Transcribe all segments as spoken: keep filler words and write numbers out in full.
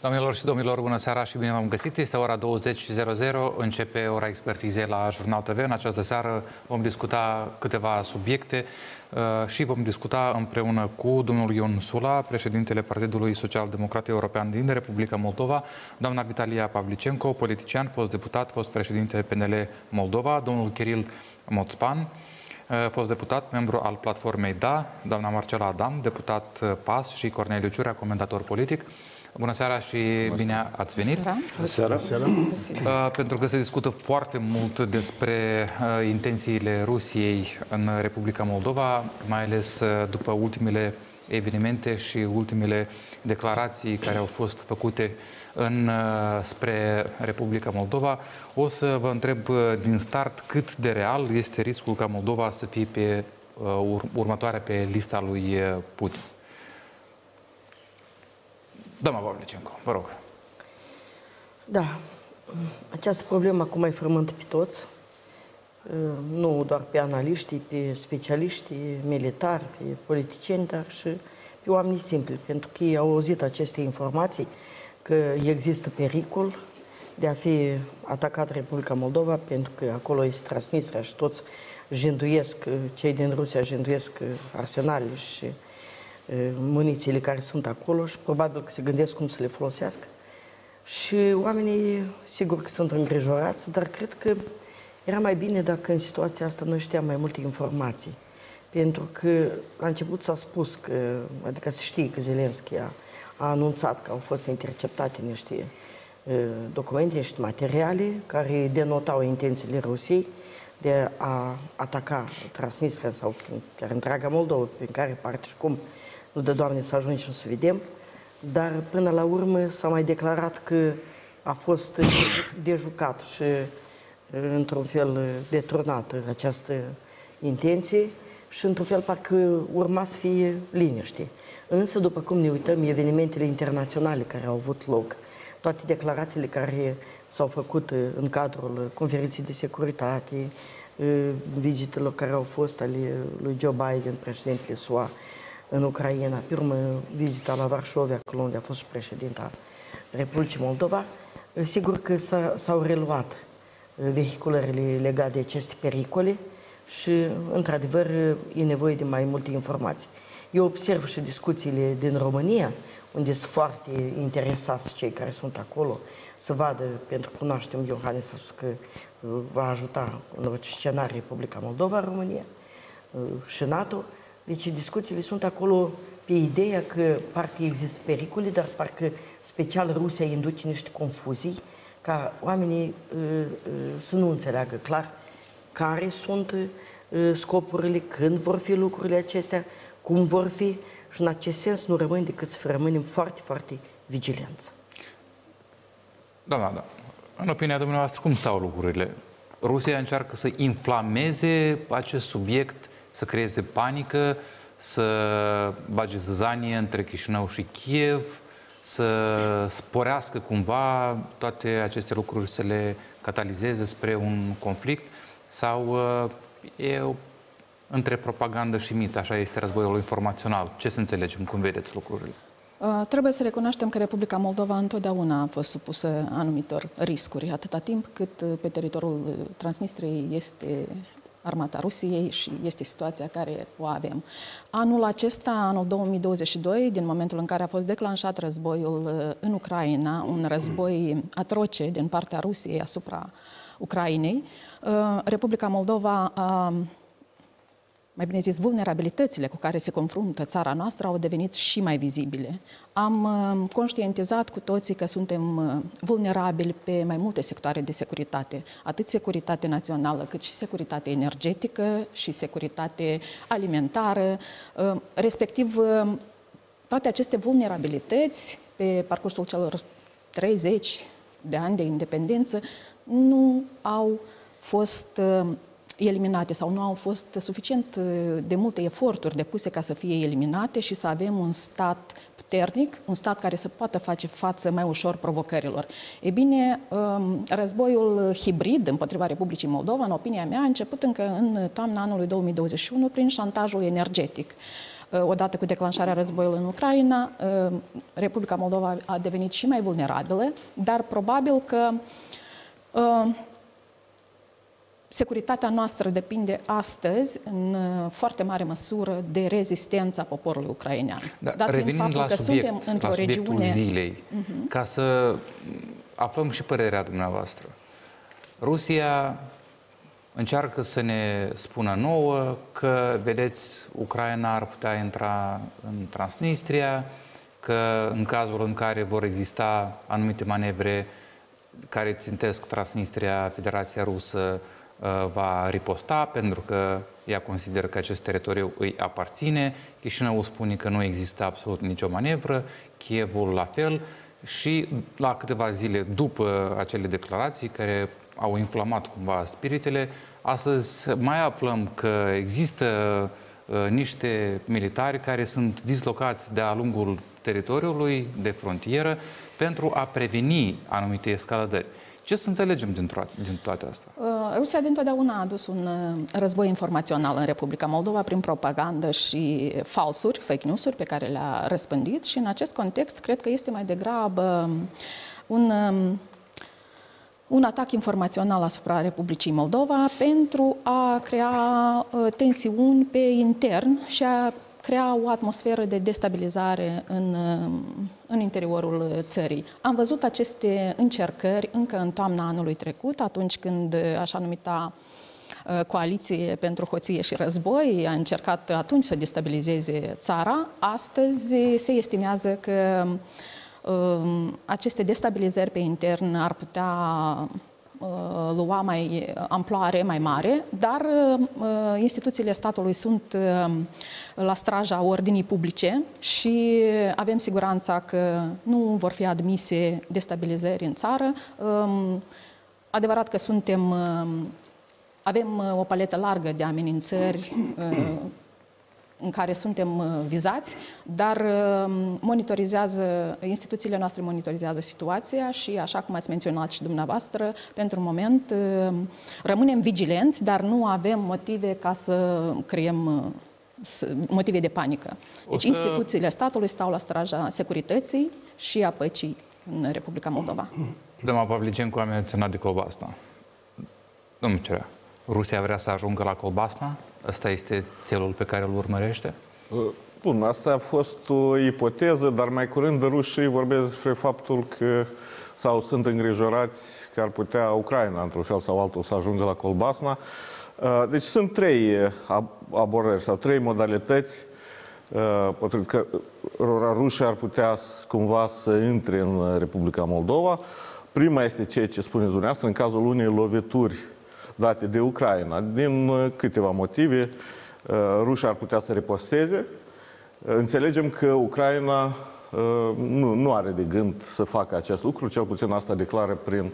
Doamnelor și domnilor, bună seara și bine v-am găsit. Este ora douăzeci și zero zero, începe ora expertizei la Jurnal T V. În această seară vom discuta câteva subiecte și vom discuta împreună cu domnul Ion Sula, președintele Partidului Social-Democrat European din Republica Moldova, doamna Vitalia Pavlicenko, politician, fost deputat, fost președinte P N L Moldova, domnul Kiril Moțpan, fost deputat, membru al platformei Da, doamna Marcela Adam, deputat P A S și Corneliu Ciurea, comentator politic. Bună seara și bine ați venit. Bună seara. Bună seara. Pentru că se discută foarte mult despre intențiile Rusiei în Republica Moldova, mai ales după ultimele evenimente și ultimele declarații care au fost făcute în, spre Republica Moldova. O să vă întreb din start cât de real este riscul ca Moldova să fie pe următoarea pe lista lui Putin. Doamna Pavlicenko, vă rog. Da, această problemă acum mai frământă pe toți, nu doar pe analiștii, pe specialiștii militari, pe politicieni, dar și pe oamenii simpli, pentru că ei au auzit aceste informații că există pericol de a fi atacat Republica Moldova, pentru că acolo este Transnistria și toți jânduiesc, cei din Rusia jânduiesc arsenale și munițiile care sunt acolo și probabil că se gândesc cum să le folosească. Și oamenii, sigur că sunt îngrijorați, dar cred că era mai bine dacă în situația asta noi știam mai multe informații. Pentru că la început s-a spus că, adică se știe că Zelenski a, a anunțat că au fost interceptate niște uh, documente, niște materiale care denotau intențiile Rusiei de a ataca Transnistria sau chiar întreaga Moldova, prin care parte și cum nu dă Doamne să ajungem să vedem, dar până la urmă s-a mai declarat că a fost dejucat și într-un fel deturnată această intenție și într-un fel parcă urma să fie liniște. Însă, după cum ne uităm, evenimentele internaționale care au avut loc, toate declarațiile care s-au făcut în cadrul conferinței de securitate, vizitelor care au fost ale lui Joe Biden, președintele S U A, în Ucraina, pe urmă vizita la Varșovia, acolo unde a fost și președinta Republicii Moldova, sigur că s-au reluat vehiculările legate de aceste pericole și, într-adevăr, e nevoie de mai multe informații. Eu observ și discuțiile din România, unde sunt foarte interesați cei care sunt acolo să vadă, pentru că cunoaștem, Iohannis a spus că va ajuta în orice scenariu Republica Moldova, România și NATO. Deci discuțiile sunt acolo pe ideea că parcă există pericole, dar parcă special Rusia induce niște confuzii ca oamenii uh, uh, să nu înțeleagă clar care sunt uh, scopurile, când vor fi lucrurile acestea, cum vor fi și în acest sens nu rămâne decât să rămânem foarte, foarte vigilenți. Doamna, da. În opinia dumneavoastră, cum stau lucrurile? Rusia încearcă să inflameze acest subiect, să creeze panică, să bage zăzanie între Chișinău și Kiev, să sporească cumva toate aceste lucruri, să le catalizeze spre un conflict, sau e o, între propagandă și mit, așa este războiul informațional? Ce să înțelegem, cum vedeți lucrurile? Uh, trebuie să recunoaștem că Republica Moldova întotdeauna a fost supusă anumitor riscuri, atâta timp cât pe teritoriul Transnistriei este armata Rusiei și este situația care o avem. Anul acesta, anul două mii douăzeci și doi, din momentul în care a fost declanșat războiul în Ucraina, un război atroce din partea Rusiei asupra Ucrainei, Republica Moldova a mai bine zis, vulnerabilitățile cu care se confruntă țara noastră au devenit și mai vizibile. Am conștientizat cu toții că suntem vulnerabili pe mai multe sectoare de securitate, atât securitate națională, cât și securitate energetică și securitate alimentară, respectiv toate aceste vulnerabilități pe parcursul celor treizeci de ani de independență nu au fost eliminate sau nu au fost suficient de multe eforturi depuse ca să fie eliminate și să avem un stat puternic, un stat care să poată face față mai ușor provocărilor. E bine, războiul hibrid împotriva Republicii Moldova, în opinia mea, a început încă în toamna anului două mii douăzeci și unu prin șantajul energetic. odată cu declanșarea războiului în Ucraina, Republica Moldova a devenit și mai vulnerabilă, dar probabil că securitatea noastră depinde astăzi în foarte mare măsură de rezistența poporului ucrainean. Da, Dat fiind revenind faptul la că subiect, suntem într-o la subiectul regiune... zilei, uh-huh. ca să aflăm și părerea dumneavoastră. Rusia încearcă să ne spună nouă că, vedeți, Ucraina ar putea intra în Transnistria, că în cazul în care vor exista anumite manevre care țintesc Transnistria, Federația Rusă va riposta, pentru că ea consideră că acest teritoriu îi aparține. Chișinăul spune că nu există absolut nicio manevră, Kievul la fel. Și la câteva zile după acele declarații care au inflamat cumva spiritele, astăzi mai aflăm că există uh, niște militari care sunt dislocați de-a lungul teritoriului de frontieră pentru a preveni anumite escaladări. Ce să înțelegem din, din toate astea? Rusia dintotdeauna a adus un război informațional în Republica Moldova prin propagandă și falsuri, fake news-uri pe care le-a răspândit și în acest context cred că este mai degrabă un, un atac informațional asupra Republicii Moldova pentru a crea tensiuni pe intern și a crea o atmosferă de destabilizare în, în interiorul țării. Am văzut aceste încercări încă în toamna anului trecut, atunci când așa numita Coaliție pentru Hoție și Război a încercat atunci să destabilizeze țara. Astăzi se estimează că um, aceste destabilizări pe intern ar putea lua mai amploare mai mare, dar uh, instituțiile statului sunt uh, la straja ordinii publice și avem siguranța că nu vor fi admise destabilizări în țară. Um, adevărat că suntem, uh, avem o paletă largă de amenințări uh, în care suntem vizați, dar monitorizează, instituțiile noastre monitorizează situația și, așa cum ați menționat și dumneavoastră, pentru moment rămânem vigilenți, dar nu avem motive ca să creăm motive de panică. Deci să... instituțiile statului stau la straja securității și a păcii în Republica Moldova. Doamna Pavlicencu a menționat de Colbasna. Domnul Cerea, Rusia vrea să ajungă la Colbasna? Ăsta este țelul pe care îl urmărește? Bun, asta a fost o ipoteză, dar mai curând rușii vorbesc despre faptul că sau sunt îngrijorați că ar putea Ucraina, într-un fel sau altul, să ajungă la Colbasna. Deci sunt trei abordări sau trei modalități potrivit că rușii ar putea cumva să intre în Republica Moldova. Prima este ceea ce spuneți dumneavoastră, în cazul unei lovituri date de Ucraina. Din câteva motive, rușii ar putea să riposteze. Înțelegem că Ucraina nu, nu are de gând să facă acest lucru, cel puțin asta declară prin,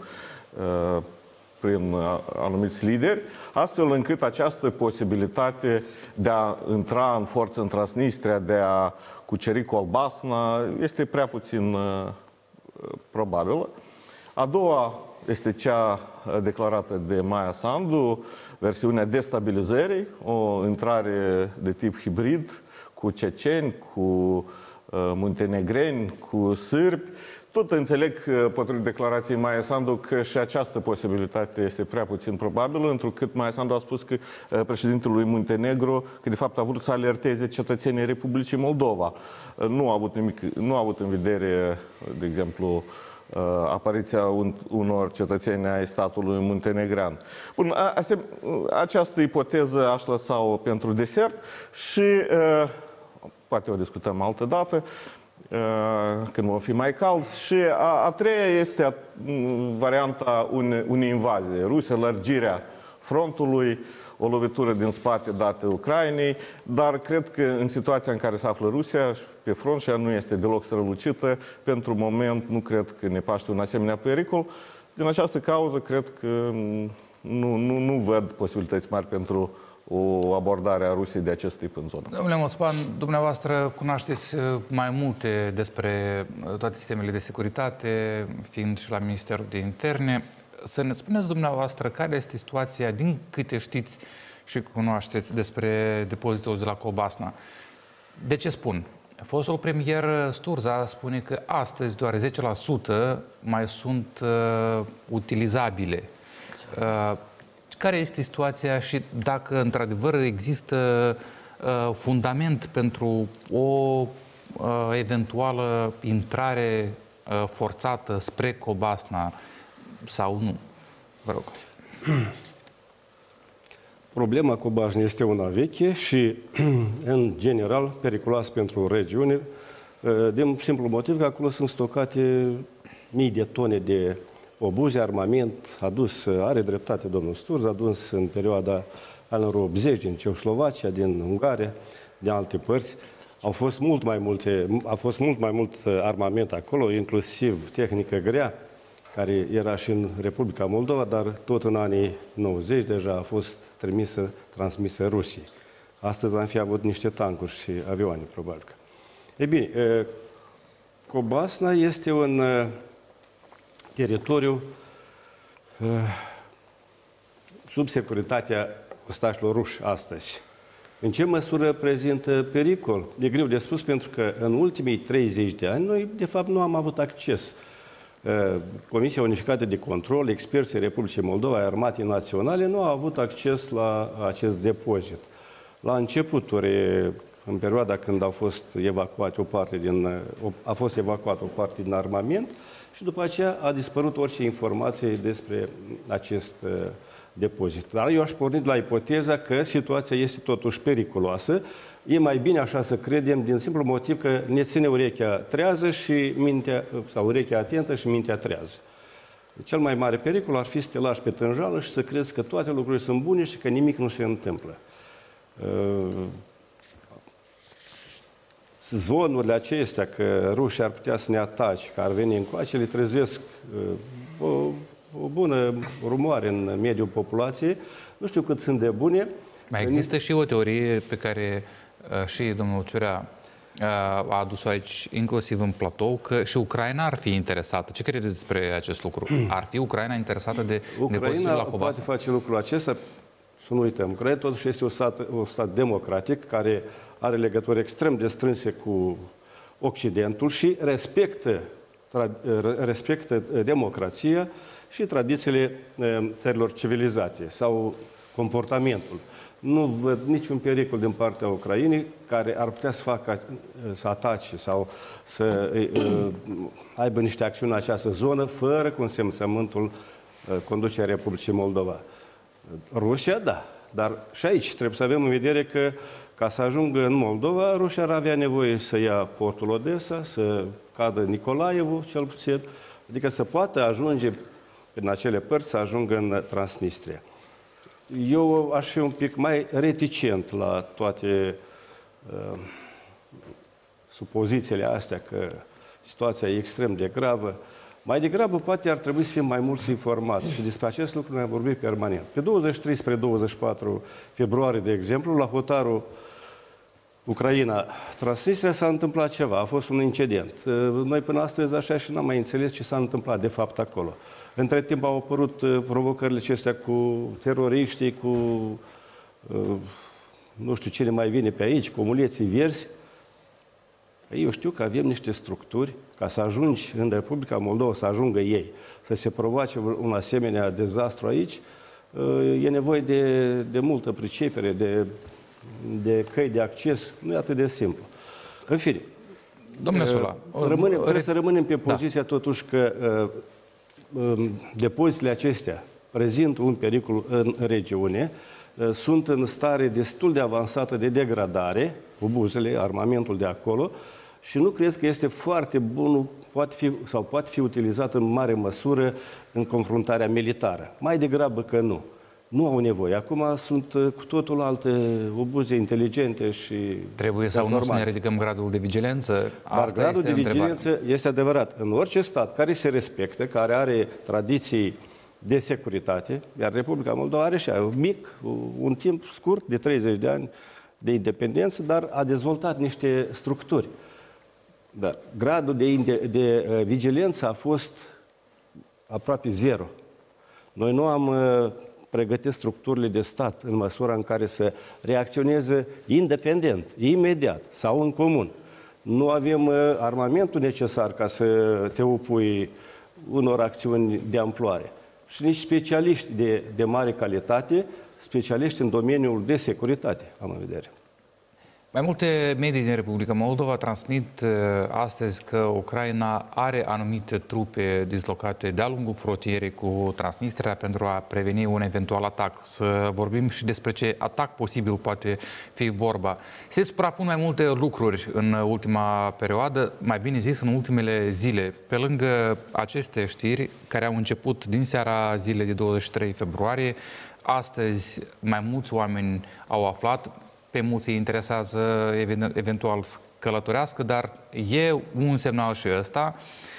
prin anumiți lideri, astfel încât această posibilitate de a intra în forță în Transnistria, de a cuceri Colbasna, este prea puțin probabilă. A doua este cea declarată de Maia Sandu, versiunea destabilizării, o intrare de tip hibrid cu ceceni, cu uh, muntenegreni, cu sârbi. Tot înțeleg, potrivit declarației Maia Sandu, că și această posibilitate este prea puțin probabilă, întrucât Maia Sandu a spus că uh, președintelui Muntenegru, că de fapt a vrut să alerteze cetățenii Republicii Moldova. Uh, nu a avut nimic, nu a avut în vedere, de exemplu, apariția unor cetățeni ai statului muntenegrean. Bun, această ipoteză aș lăsa-o pentru desert și poate o discutăm altă dată, când vom fi mai calzi. Și a, a treia este varianta unei, unei invazii. Rusia, lărgirea frontului, o lovitură din spate dată Ucrainei, dar cred că în situația în care se află Rusia pe front, și ea nu este deloc strălucită, pentru moment nu cred că ne paște un asemenea pericol. Din această cauză, cred că nu, nu, nu văd posibilități mari pentru o abordare a Rusiei de acest tip în zonă. Domnule Moțpan, dumneavoastră cunoașteți mai multe despre toate sistemele de securitate, fiind și la Ministerul de Interne. Să ne spuneți dumneavoastră care este situația, din câte știți și cunoașteți, despre depozitul de la Colbasna. De ce spun? Fostul premier Sturza spune că astăzi doar zece la sută mai sunt uh, utilizabile. Uh, care este situația și dacă într-adevăr există uh, fundament pentru o uh, eventuală intrare uh, forțată spre Cobasna sau nu? Vă rog. Problema Cobasnei este una veche și, în general, periculoasă pentru regiune, din simplu motiv că acolo sunt stocate mii de tone de obuze, armament adus, are dreptate domnul Sturza, adus în perioada anilor optzeci din Ceoslovacia, din Ungaria, din alte părți. Au fost mult mai multe, a fost mult mai mult armament acolo, inclusiv tehnică grea, care era și în Republica Moldova, dar tot în anii nouăzeci deja a fost trimisă, transmisă Rusiei. Astăzi am fi avut niște tancuri și avioane, probabil. Ei bine, Cobasna este un teritoriu sub securitatea ostașilor ruși astăzi. În ce măsură prezintă pericol? E greu de spus, pentru că în ultimii treizeci de ani noi, de fapt, nu am avut acces. Comisia Unificată de Control, experții Republicii Moldova, ai Armatei Naționale, nu au avut acces la acest depozit. La începuturi, în perioada când a fost evacuat o parte din, a fost evacuat o parte din armament și după aceea a dispărut orice informație despre acest depozit. Dar eu aș porni de la ipoteza că situația este totuși periculoasă. E mai bine așa să credem, din simplu motiv că ne ține urechea trează și mintea, sau urechea atentă și mintea trează. Cel mai mare pericol ar fi să te lași pe tânjală și să crezi că toate lucrurile sunt bune și că nimic nu se întâmplă. Zvonurile acestea că rușii ar putea să ne atace, că ar veni încoace, le trezesc o, o bună rumoare în mediul populației. Nu știu cât sunt de bune. Mai există și o teorie pe care uh, și domnul Ciurea uh, a adus-o aici, inclusiv în platou, că și Ucraina ar fi interesată. Ce credeți despre acest lucru? Ar fi Ucraina interesată de depozitul la Cobasna? Ucraina poate face lucrul acesta. Să nu uităm, Ucraina totuși este un stat, un stat democratic care are legături extrem de strânse cu Occidentul și respectă, respectă democrația și tradițiile țărilor civilizate sau comportamentul. Nu văd niciun pericol din partea Ucrainei care ar putea să facă, să atace sau să aibă niște acțiuni în această zonă fără consimțământul conducerea Republicii Moldova. Rusia, da, dar și aici trebuie să avem în vedere că ca să ajungă în Moldova, Rusia ar avea nevoie să ia portul Odessa, să cadă Nicolaevul, cel puțin, adică să poată ajunge în acele părți, să ajungă în Transnistria. Eu aș fi un pic mai reticent la toate uh, supozițiile astea că situația e extrem de gravă. Mai degrabă, poate ar trebui să fim mai mulți informați și despre acest lucru ne-am vorbit permanent. Pe douăzeci și trei spre douăzeci și patru februarie, de exemplu, la hotarul Ucraina-Transnistria s-a întâmplat ceva, a fost un incident. Noi până astăzi așa și n-am mai înțeles ce s-a întâmplat de fapt acolo. Între timp au apărut provocările acestea cu teroriștii, cu nu știu cine mai vine pe aici, cu muleții verzi. Eu știu că avem niște structuri ca să ajungi în Republica Moldova, să ajungă ei, să se provoace un asemenea dezastru aici, e nevoie de, de multă pricepere, de, de căi de acces, nu e atât de simplu. În fine, domnule Sula, rămânem, trebuie să rămânem pe poziția da. totuși că depozitele acestea prezintă un pericol în regiune, sunt în stare destul de avansată de degradare, obuzele, armamentul de acolo, și nu cred că este foarte bun, poate fi, sau poate fi utilizat în mare măsură în confruntarea militară. Mai degrabă că nu. Nu au nevoie. Acum sunt cu totul alte obuze inteligente și trebuie sau nu să ne ridicăm gradul de vigilență? Dar Asta gradul este de vigilență este adevărat. În orice stat care se respectă, care are tradiții de securitate, iar Republica Moldova are și un mic, un timp scurt de treizeci de ani de independență, dar a dezvoltat niște structuri. Da. Gradul de, de uh, vigilență a fost aproape zero. Noi nu am uh, pregătit structurile de stat în măsura în care să reacționeze independent, imediat sau în comun. Nu avem armamentul necesar ca să te opui unor acțiuni de amploare. Și nici specialiști de, de mare calitate, specialiști în domeniul de securitate, am în vedere. Mai multe medii din Republica Moldova transmit uh, astăzi că Ucraina are anumite trupe dislocate de-a lungul frontierei cu Transnistria pentru a preveni un eventual atac. Să vorbim și despre ce atac posibil poate fi vorba. Se suprapun mai multe lucruri în ultima perioadă, mai bine zis în ultimele zile. Pe lângă aceste știri care au început din seara zilei de douăzeci și trei februarie, astăzi mai mulți oameni au aflat. Pe mulți îi interesează eventual să călătorească, dar e un semnal și ăsta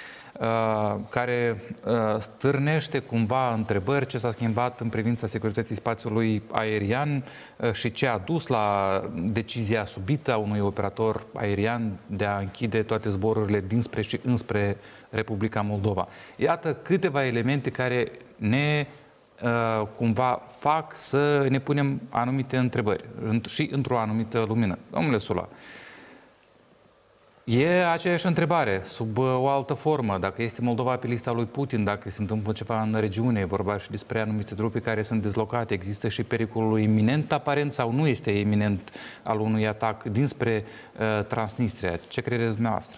care stârnește cumva întrebări ce s-a schimbat în privința securității spațiului aerian și ce a dus la decizia subită a unui operator aerian de a închide toate zborurile dinspre și înspre Republica Moldova. Iată câteva elemente care ne cumva fac să ne punem anumite întrebări și într-o anumită lumină. Domnule Sula, e aceeași întrebare, sub o altă formă. Dacă este Moldova pe lista lui Putin, dacă se întâmplă ceva în regiune, e vorba și despre anumite trupe care sunt dezlocate, există și pericolul iminent aparent sau nu este iminent al unui atac dinspre uh, Transnistria. Ce credeți dumneavoastră?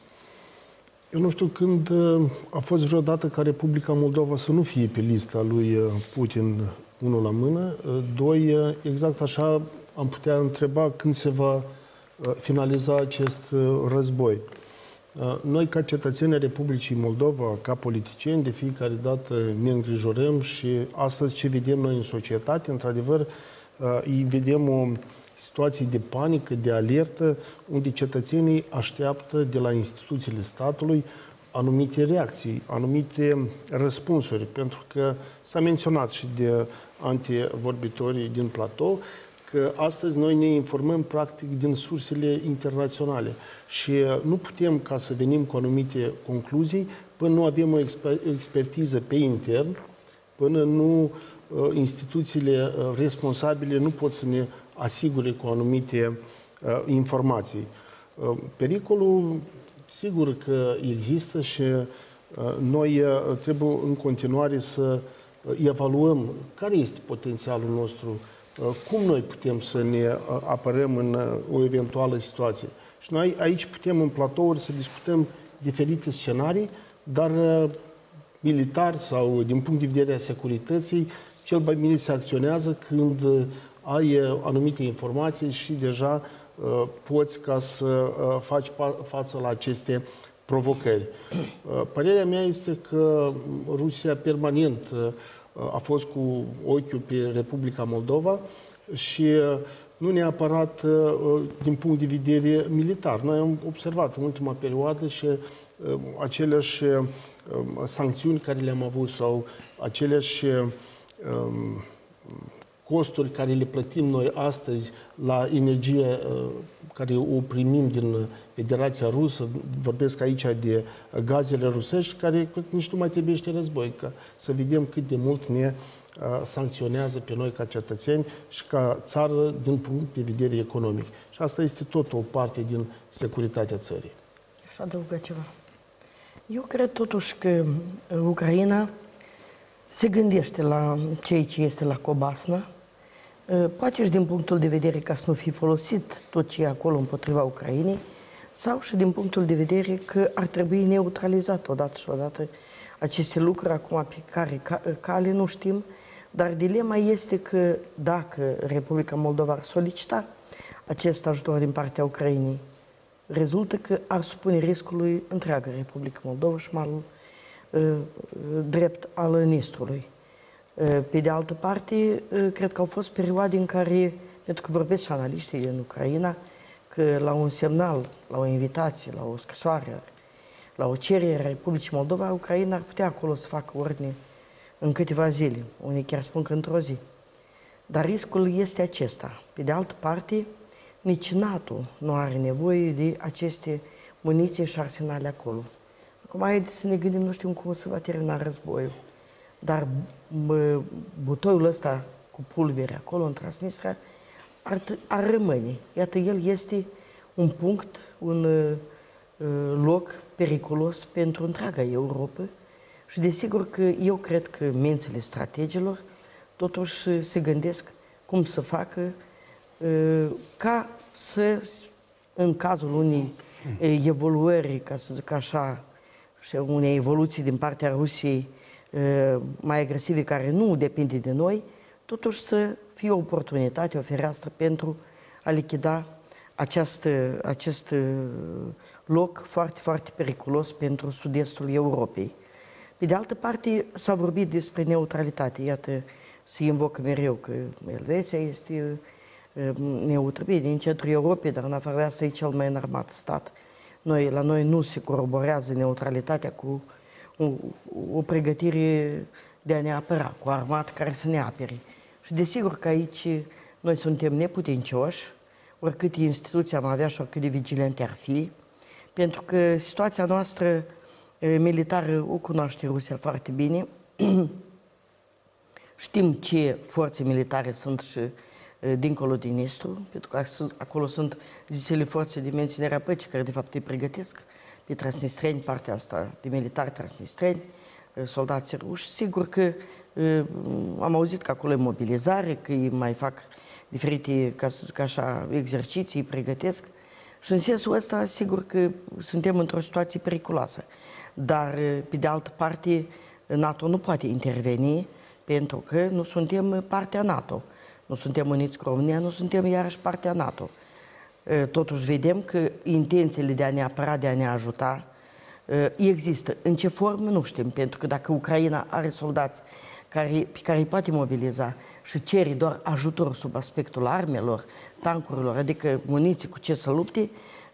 Eu nu știu când a fost vreodată ca Republica Moldova să nu fie pe lista lui Putin, unul la mână. Doi, exact așa am putea întreba când se va finaliza acest război. Noi, ca cetățeni ai Republicii Moldova, ca politicieni, de fiecare dată ne îngrijorăm și astăzi ce vedem noi în societate, într-adevăr, îi vedem o situații de panică, de alertă, unde cetățenii așteaptă de la instituțiile statului anumite reacții, anumite răspunsuri, pentru că s-a menționat și de antevorbitorii din platou că astăzi noi ne informăm practic din sursele internaționale și nu putem ca să venim cu anumite concluzii până nu avem o exper expertiză pe intern, până nu instituțiile responsabile nu pot să ne asigure cu anumite uh, informații. Uh, pericolul, sigur că există și uh, noi uh, trebuie în continuare să uh, evaluăm care este potențialul nostru, uh, cum noi putem să ne uh, apărăm în uh, o eventuală situație. Și noi aici putem în platouri să discutăm diferite scenarii, dar uh, militar sau din punct de vedere a securității, cel mai bine se acționează când uh, ai anumite informații și deja uh, poți ca să uh, faci față la aceste provocări. Uh, părerea mea este că Rusia permanent uh, a fost cu ochiul pe Republica Moldova și uh, nu neapărat uh, din punct de vedere militar. Noi am observat în ultima perioadă și uh, aceleași uh, sancțiuni care le-am avut sau aceleași uh, costuri care le plătim noi astăzi la energie care o primim din Federația Rusă, vorbesc aici de gazele rusești, care nici nu mai trebuiește război, ca să vedem cât de mult ne sancționează pe noi ca cetățeni și ca țară din punct de vedere economic. Și asta este tot o parte din securitatea țării. Aș adăuga ceva. Eu cred totuși că Ucraina se gândește la ceea ce este la Cobasna, poate și din punctul de vedere ca să nu fi folosit tot ce e acolo împotriva Ucrainei, sau și din punctul de vedere că ar trebui neutralizat odată și odată aceste lucruri, acum pe care cale nu știm, dar dilema este că dacă Republica Moldova ar solicita acest ajutor din partea Ucrainei, rezultă că ar supune riscului întreaga Republica Moldova și malul drept al Nistrului. Pe de altă parte, cred că au fost perioade în care, pentru că vorbesc și analiștii în Ucraina, că la un semnal, la o invitație, la o scrisoare, la o cerere a Republicii Moldova, Ucraina ar putea acolo să facă ordine în câteva zile. Unii chiar spun că într-o zi. Dar riscul este acesta. Pe de altă parte, nici NATO nu are nevoie de aceste muniții și arsenale acolo. Acum, haideți să ne gândim, nu știm cum se va termina războiul. dar bă, butoiul ăsta cu pulbere acolo în Transnistria ar, ar rămâne. Iată, el este un punct, un uh, loc periculos pentru întreaga Europa și desigur că eu cred că mințile strategilor totuși se gândesc cum să facă uh, ca să, în cazul unei evoluări, ca să zic așa, și unei evoluții din partea Rusiei mai agresive, care nu depinde de noi, totuși să fie o oportunitate, o fereastră pentru a lichida acest, acest loc foarte, foarte periculos pentru sud-estul Europei. Pe de altă parte, s-a vorbit despre neutralitate. Iată, se invocă mereu că Elveția este neutră, bine, din centrul Europei, dar în afară de asta e cel mai înarmat stat. Noi, la noi nu se coroborează neutralitatea cu o, o pregătire de a ne apăra, cu o armată care să ne apere. Și desigur că aici noi suntem neputincioși, oricât instituția am avea și oricât de vigilente ar fi, pentru că situația noastră militară o cunoaște Rusia foarte bine. Știm ce forțe militare sunt și dincolo din Nistru, pentru că acolo sunt zisele forțe de menținere a păcii, care de fapt îi pregătesc pe transnistreni, partea asta de militari transnistreni, soldații ruși. Sigur că am auzit că acolo e mobilizare, că îi mai fac diferite, ca să zic așa, exerciții, îi pregătesc. Și în sensul ăsta, sigur că suntem într-o situație periculoasă. Dar, pe de altă parte, NATO nu poate interveni, pentru că nu suntem partea NATO. Nu suntem uniți cu România, nu suntem iarăși partea NATO. Totuși vedem că intențiile de a ne apăra, de a ne ajuta, există. În ce formă nu știm, pentru că dacă Ucraina are soldați care, pe care îi poate mobiliza și cere doar ajutor sub aspectul armelor, tancurilor, adică muniții cu ce să lupte,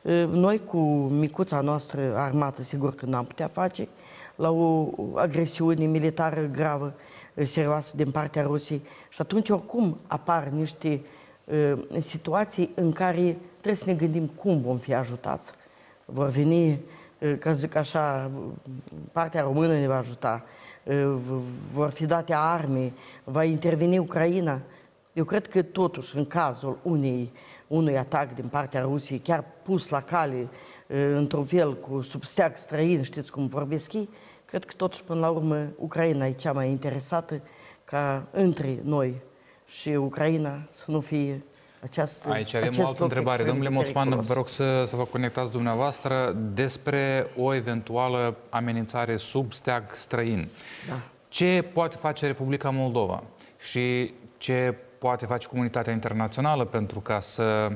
noi cu micuța noastră armată, sigur că n-am putea face la o agresiune militară gravă, serioasă din partea Rusiei. Și atunci, oricum, apar niște uh, situații în care trebuie să ne gândim cum vom fi ajutați. Vor veni, uh, ca să zic așa, partea română ne va ajuta, uh, vor fi date arme, va interveni Ucraina. Eu cred că, totuși, în cazul unei, unui atac din partea Rusiei, chiar pus la cale, uh, într-un fel, cu substeag străin, știți cum vorbesc ei, cred că totuși, până la urmă, Ucraina e cea mai interesată ca între noi și Ucraina să nu fie această. Aici avem o altă întrebare. Domnule Moțman, vă rog să, să vă conectați dumneavoastră despre o eventuală amenințare sub steag străin. Da. Ce poate face Republica Moldova și ce poate face comunitatea internațională pentru ca să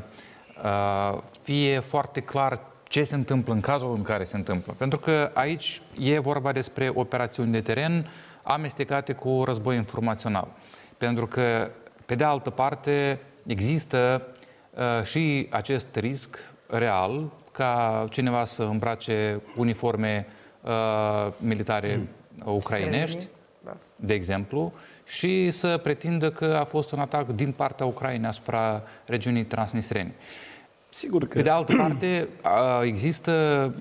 uh, fie foarte clar ce se întâmplă în cazul în care se întâmplă. Pentru că aici e vorba despre operațiuni de teren amestecate cu război informațional. Pentru că, pe de altă parte, există uh, și acest risc real ca cineva să îmbrace uniforme uh, militare mm. ucrainești, de exemplu, și să pretindă că a fost un atac din partea Ucrainei asupra regiunii transnistrene. Sigur că... Pe de altă parte, există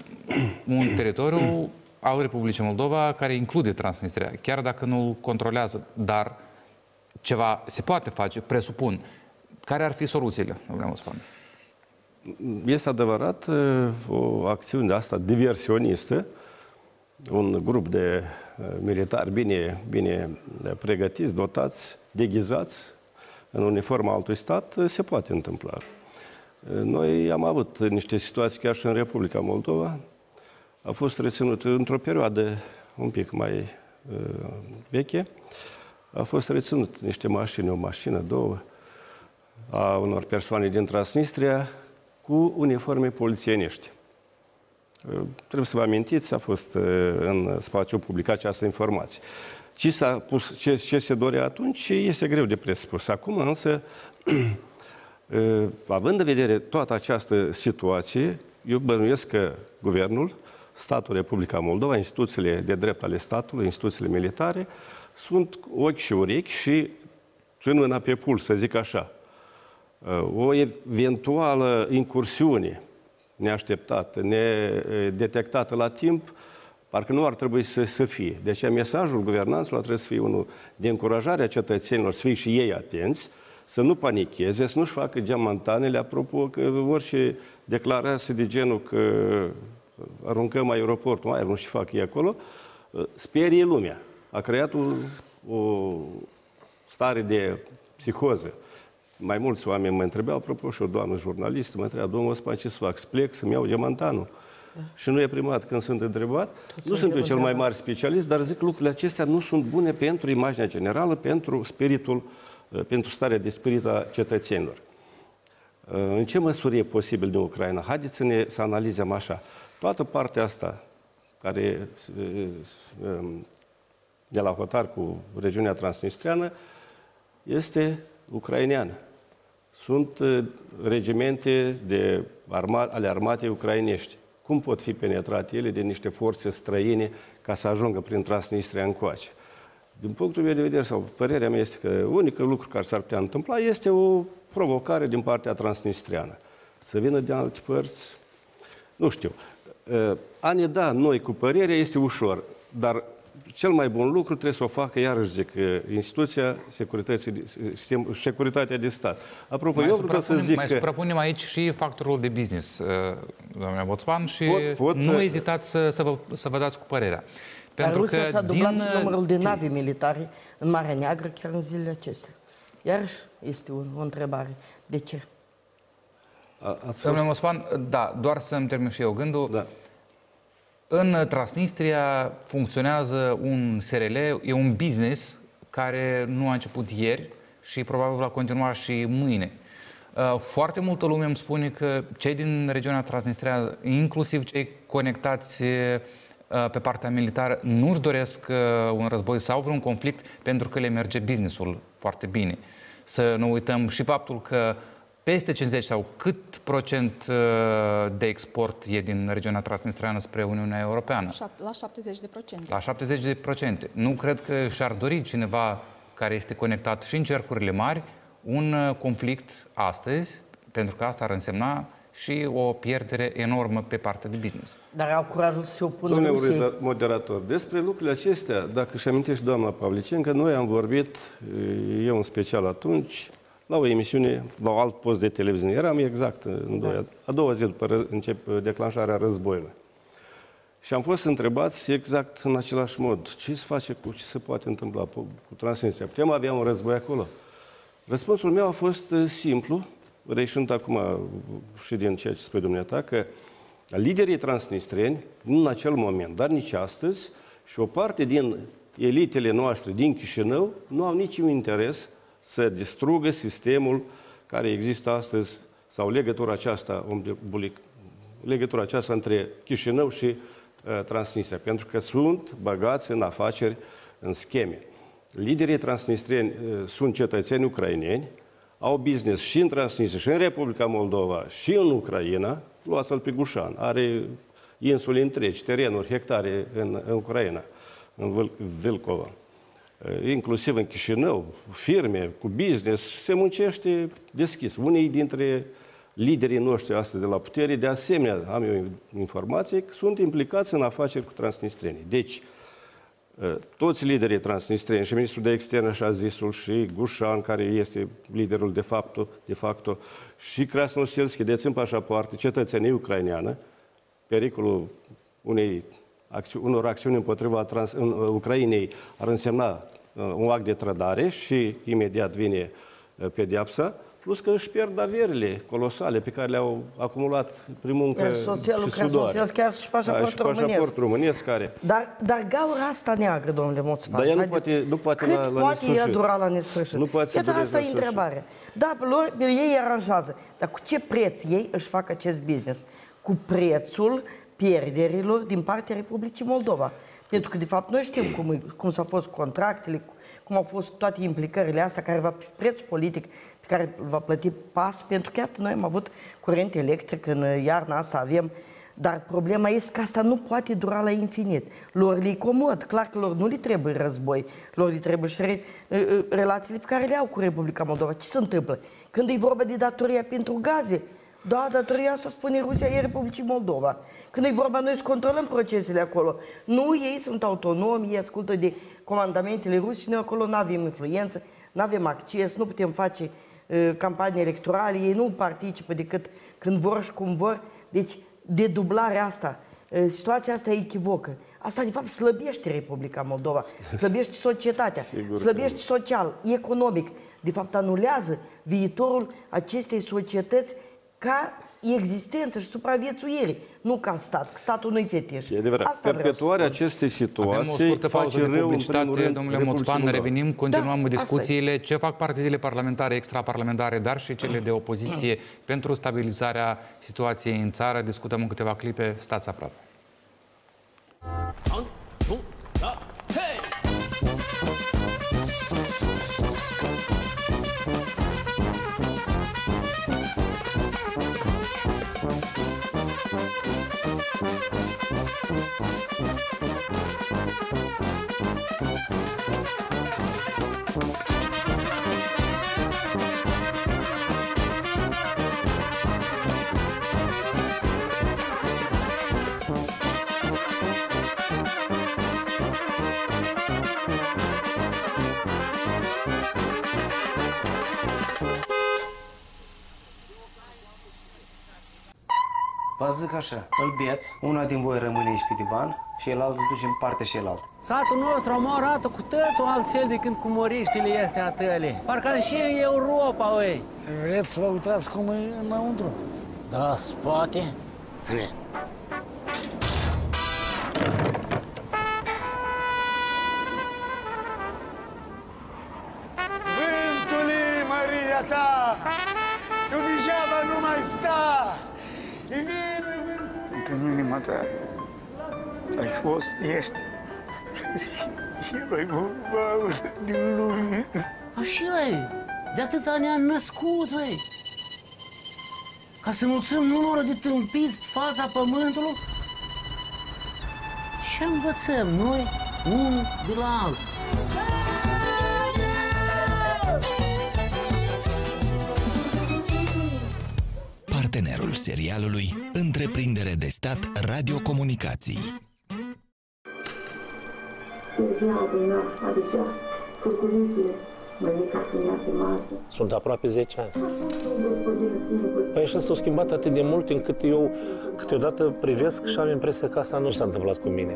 un teritoriu al Republicii Moldova care include Transnistria, chiar dacă nu îl controlează, dar ceva se poate face, presupun. Care ar fi soluțiile, domnule Moțman? Este adevărat, o acțiune de asta diversionistă, un grup de militari bine, bine pregătiți, dotați, deghizați în uniforma altui stat, se poate întâmpla. Noi am avut niște situații chiar și în Republica Moldova. A fost reținut într-o perioadă un pic mai uh, veche. A fost reținut niște mașini, o mașină, două, a unor persoane din Transnistria cu uniforme polițienești. Uh, trebuie să vă amintiți, a fost uh, în spațiu public această informație. Ce, s-a pus, ce, ce se dorea atunci este greu de presupus. Acum însă... Având în vedere toată această situație, eu bănuiesc că guvernul, statul Republica Moldova, instituțiile de drept ale statului, instituțiile militare, sunt ochi și urechi și țin mâna pe puls, să zic așa. O eventuală incursiune neașteptată, nedetectată la timp, Parcă nu ar trebui să, să fie. De aceea mesajul guvernanților trebuie să fie unul de încurajare a cetățenilor, să fie și ei atenți, să nu panicheze, să nu-și facă geamantanele, apropo că orice declarație de genul că aruncăm aeroportul, mai nu știu ce fac ei acolo, sperie lumea. A creat o, o stare de psihoză. Mai mulți oameni mă întrebeau, apropo, și o doamnă jurnalistă mă întreba, domnul Osman, ce să fac? Să plec, să-mi iau geamantanul? Da. Și nu e prima dată când sunt întrebat. Tot nu sunt eu cel mai mare specialist, dar zic lucrurile acestea nu sunt bune pentru imaginea generală, pentru spiritul, pentru starea de spirit a cetățenilor. În ce măsură e posibil din Ucraina? Haideți să ne să analizăm așa. Toată partea asta, care de la hotar cu regiunea transnistreană, este ucraineană. Sunt regimente de arma, ale armatei ucrainești. Cum pot fi penetrate ele de niște forțe străine ca să ajungă prin Transnistria încoace? Din punctul meu de vedere, sau părerea mea este că unicul lucru care s-ar putea întâmpla este o provocare din partea transnistriană. Să vină de alte părți, nu știu. A ne da noi cu părerea este ușor, dar cel mai bun lucru trebuie să o facă, iarăși zic, instituția securității, securitatea de stat. Apropo, mai eu vreau să zic mai că... suprapunem aici și factorul de business, doamne Boțman, și pot, pot nu să... ezitați să, să, vă, să vă dați cu părerea. Pentru Dar Rusia și-a dublat din... și numărul de nave militare în Marea Neagră chiar în zilele acestea. Iarăși este o, o întrebare. De ce? Fost... Domnule Boțman, da, doar să-mi termin și eu gândul. Da. În Transnistria funcționează un S R L, e un business care nu a început ieri și probabil va continua și mâine. Foarte multă lume îmi spune că cei din regiunea Transnistria, inclusiv cei conectați pe partea militară, nu-și doresc un război sau vreun conflict pentru că le merge businessul foarte bine. Să nu uităm și faptul că peste cincizeci sau cât procent de export e din regiunea transnistreană spre Uniunea Europeană? La șaptezeci de procente. La șaptezeci de procente. Nu cred că și-ar dori cineva care este conectat și în cercurile mari un conflict astăzi, pentru că asta ar însemna și o pierdere enormă pe partea de business. Dar au curajul să se opună Domnule Rusiei. moderator, despre lucrurile acestea, dacă își amintești doamna Pavlicencă, noi am vorbit, eu în special atunci, la o emisiune, la un alt post de televiziune. Eram exact în da. doi, a doua zi după încep declanșarea războiului. Și am fost întrebați exact în același mod. Ce se face cu ce se poate întâmpla cu Transnistria? Putem avea un război acolo? Răspunsul meu a fost simplu, reieșind acum și din ceea ce spui dumneata, că liderii transnistreni, nu în acel moment, dar nici astăzi, și o parte din elitele noastre din Chișinău nu au niciun interes să distrugă sistemul care există astăzi sau legătura aceasta, legătura aceasta între Chișinău și uh, Transnistria, pentru că sunt băgați în afaceri, în scheme. Liderii transnistrieni uh, sunt cetățeni ucraineni, au business și în Transnistria, și în Republica Moldova, și în Ucraina. Luați-l pe Gușan, are insule întregi, terenuri, hectare în, în Ucraina, în Vilcova. Inclusiv în Chișinău, firme cu business, se muncește deschis. Unii dintre liderii noștri astăzi de la putere, de asemenea, am eu informație, că sunt implicați în afaceri cu transnistrenii. Deci, toți liderii transnistreni, și ministrul de externe, așa zisul, și Gușan, care este liderul de facto, de facto și Krasnoselski, dețin pașapoarte, cetățenii ucraineană, pericolul unei unor acțiuni împotriva trans, în Ucrainei ar însemna un act de trădare și imediat vine pedeapsa, plus că își pierd averile colosale pe care le-au acumulat prin muncă și sudoare. Chiar și pașaportul da, românesc. românesc care... Dar, dar gaura asta neagră, domnule Moțman, dar ea nu poate, nu poate cât la, la poate ea dura la nesfârșit? Nu poate Iată, asta e întrebare. Da, lor, ei aranjează. Dar cu ce preț ei își fac acest business? Cu prețul pierderilor din partea Republicii Moldova. Pentru că, de fapt, noi știm cum, cum s-au fost contractele, cum au fost toate implicările astea, care va fi prețul politic pe care îl va plăti P A S, pentru că, iată, noi am avut curent electric, în iarna asta avem, dar problema este că asta nu poate dura la infinit. Lor le-i comod, clar că lor nu li trebuie război, lor li trebuie și re, relațiile pe care le au cu Republica Moldova. Ce se întâmplă? Când e vorba de datoria pentru gaze, Da, datoria asta spune Rusia e Republicii Moldova. Când e vorba, noi să controlăm procesele acolo. Nu, ei sunt autonomi, ei ascultă de comandamentele Rusiei, noi acolo nu avem influență, nu avem acces, nu putem face uh, campanii electorale, ei nu participă decât când vor și cum vor. Deci, dedublarea asta, uh, situația asta e echivocă. Asta, de fapt, slăbește Republica Moldova, slăbește societatea, Sigur slăbește că... social, economic. De fapt, anulează viitorul acestei societăți ca existență și supraviețuire, nu ca stat. Statul nu-i fetiș. E adevărat. Asta Perpetuarea acestei situații Avem o scurtă pauză de publicitate, domnule Moțpan, revenim, continuăm Da, discuțiile. Ce fac partidele parlamentare, extraparlamentare, dar și cele de opoziție pentru stabilizarea situației în țară? Discutăm în câteva clipe. Stați aproape. Vă zic așa, îl beți, una din voi rămâne aici pe divan și celălalt îți duce în partea cealaltă. Satul nostru mă arată cu totul altfel decât cu moriștile astea tăle. Parcă și în Europa, ui. Vreți să vă uitați cum e înăuntru? Da, spate. Tre. Vântule, Maria ta, tu degeaba nu mai sta. Vine vântule. În inima ta ai fost, ești și mai mult din lume. Așa, ui, de atâta ne-am născut, ui. Ca să înălțăm numărul de tâmpiți pe fața pământului și învățăm noi unul de la altul. Partenerul serialului, întreprindere de stat Radiocomunicații. Sunt aproape zece ani. Păi așa s-au schimbat atât de mult încât eu câteodată privesc și am impresia că asta nu s-a întâmplat cu mine.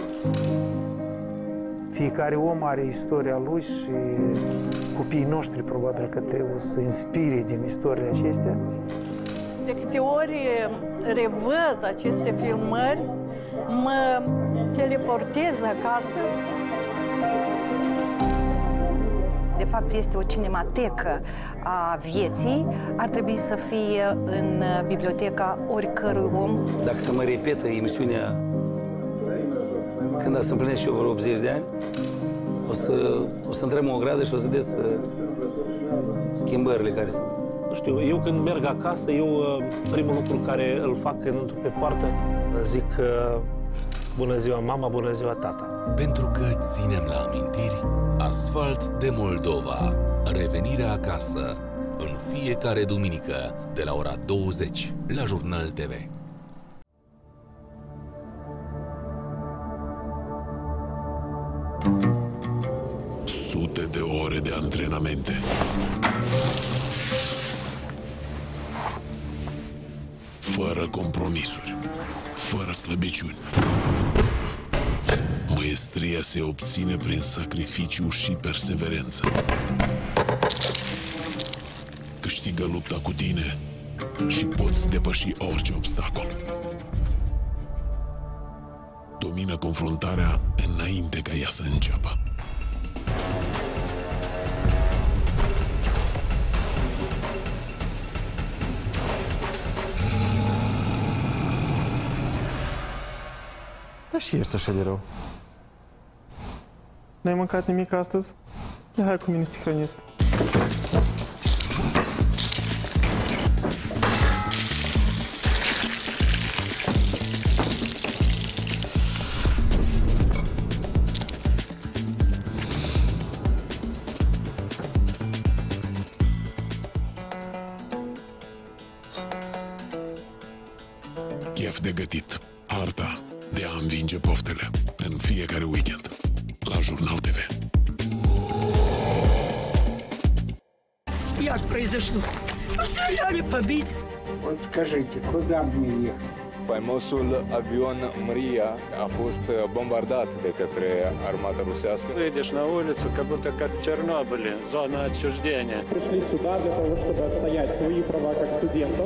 Fiecare om are istoria lui și copiii noștri probabil că trebuie să inspire din istoriile acestea. De câte ori revăd aceste filmări, mă teleportez acasă. De fapt, este o cinematecă a vieții, ar trebui să fie în biblioteca oricărui om. Dacă se mai repetă emisiunea când să împlinesc și eu vreo optzeci de ani, o să, o să îndrăm o gradă și o să vedeți uh, schimbările care sunt. Nu știu, eu când merg acasă, eu primul lucru care îl fac când intru pe poartă, zic uh, bună ziua mama, bună ziua tata. Pentru că ținem la amintiri, Asfalt de Moldova. Revenirea acasă. În fiecare duminică, de la ora douăzeci, la Jurnal T V. Sute de ore de antrenamente. Fără compromisuri, fără slăbiciuni. Maestria se obține prin sacrificiu și perseverență. Câștigă lupta cu tine și poți depăși orice obstacol. Domină confruntarea înainte ca ea să înceapă. Da și ești așa de rău. N-ai mâncat nimic astăzi? Ia hai cu mine să te hrănesc. chef de gătit. Arta de a învinge poftele în fiecare weekend la Jurnal T V. Я произошло. Стреляли, побить. Вот скажите, куда мне ехать? Faimosul avion Mria a fost bombardat de către armata rusească. Выйдешь на улицу, как будто как в Чернобыле, зона отчуждения. Пришли сюда для того, чтобы отстоять свои права как студентов.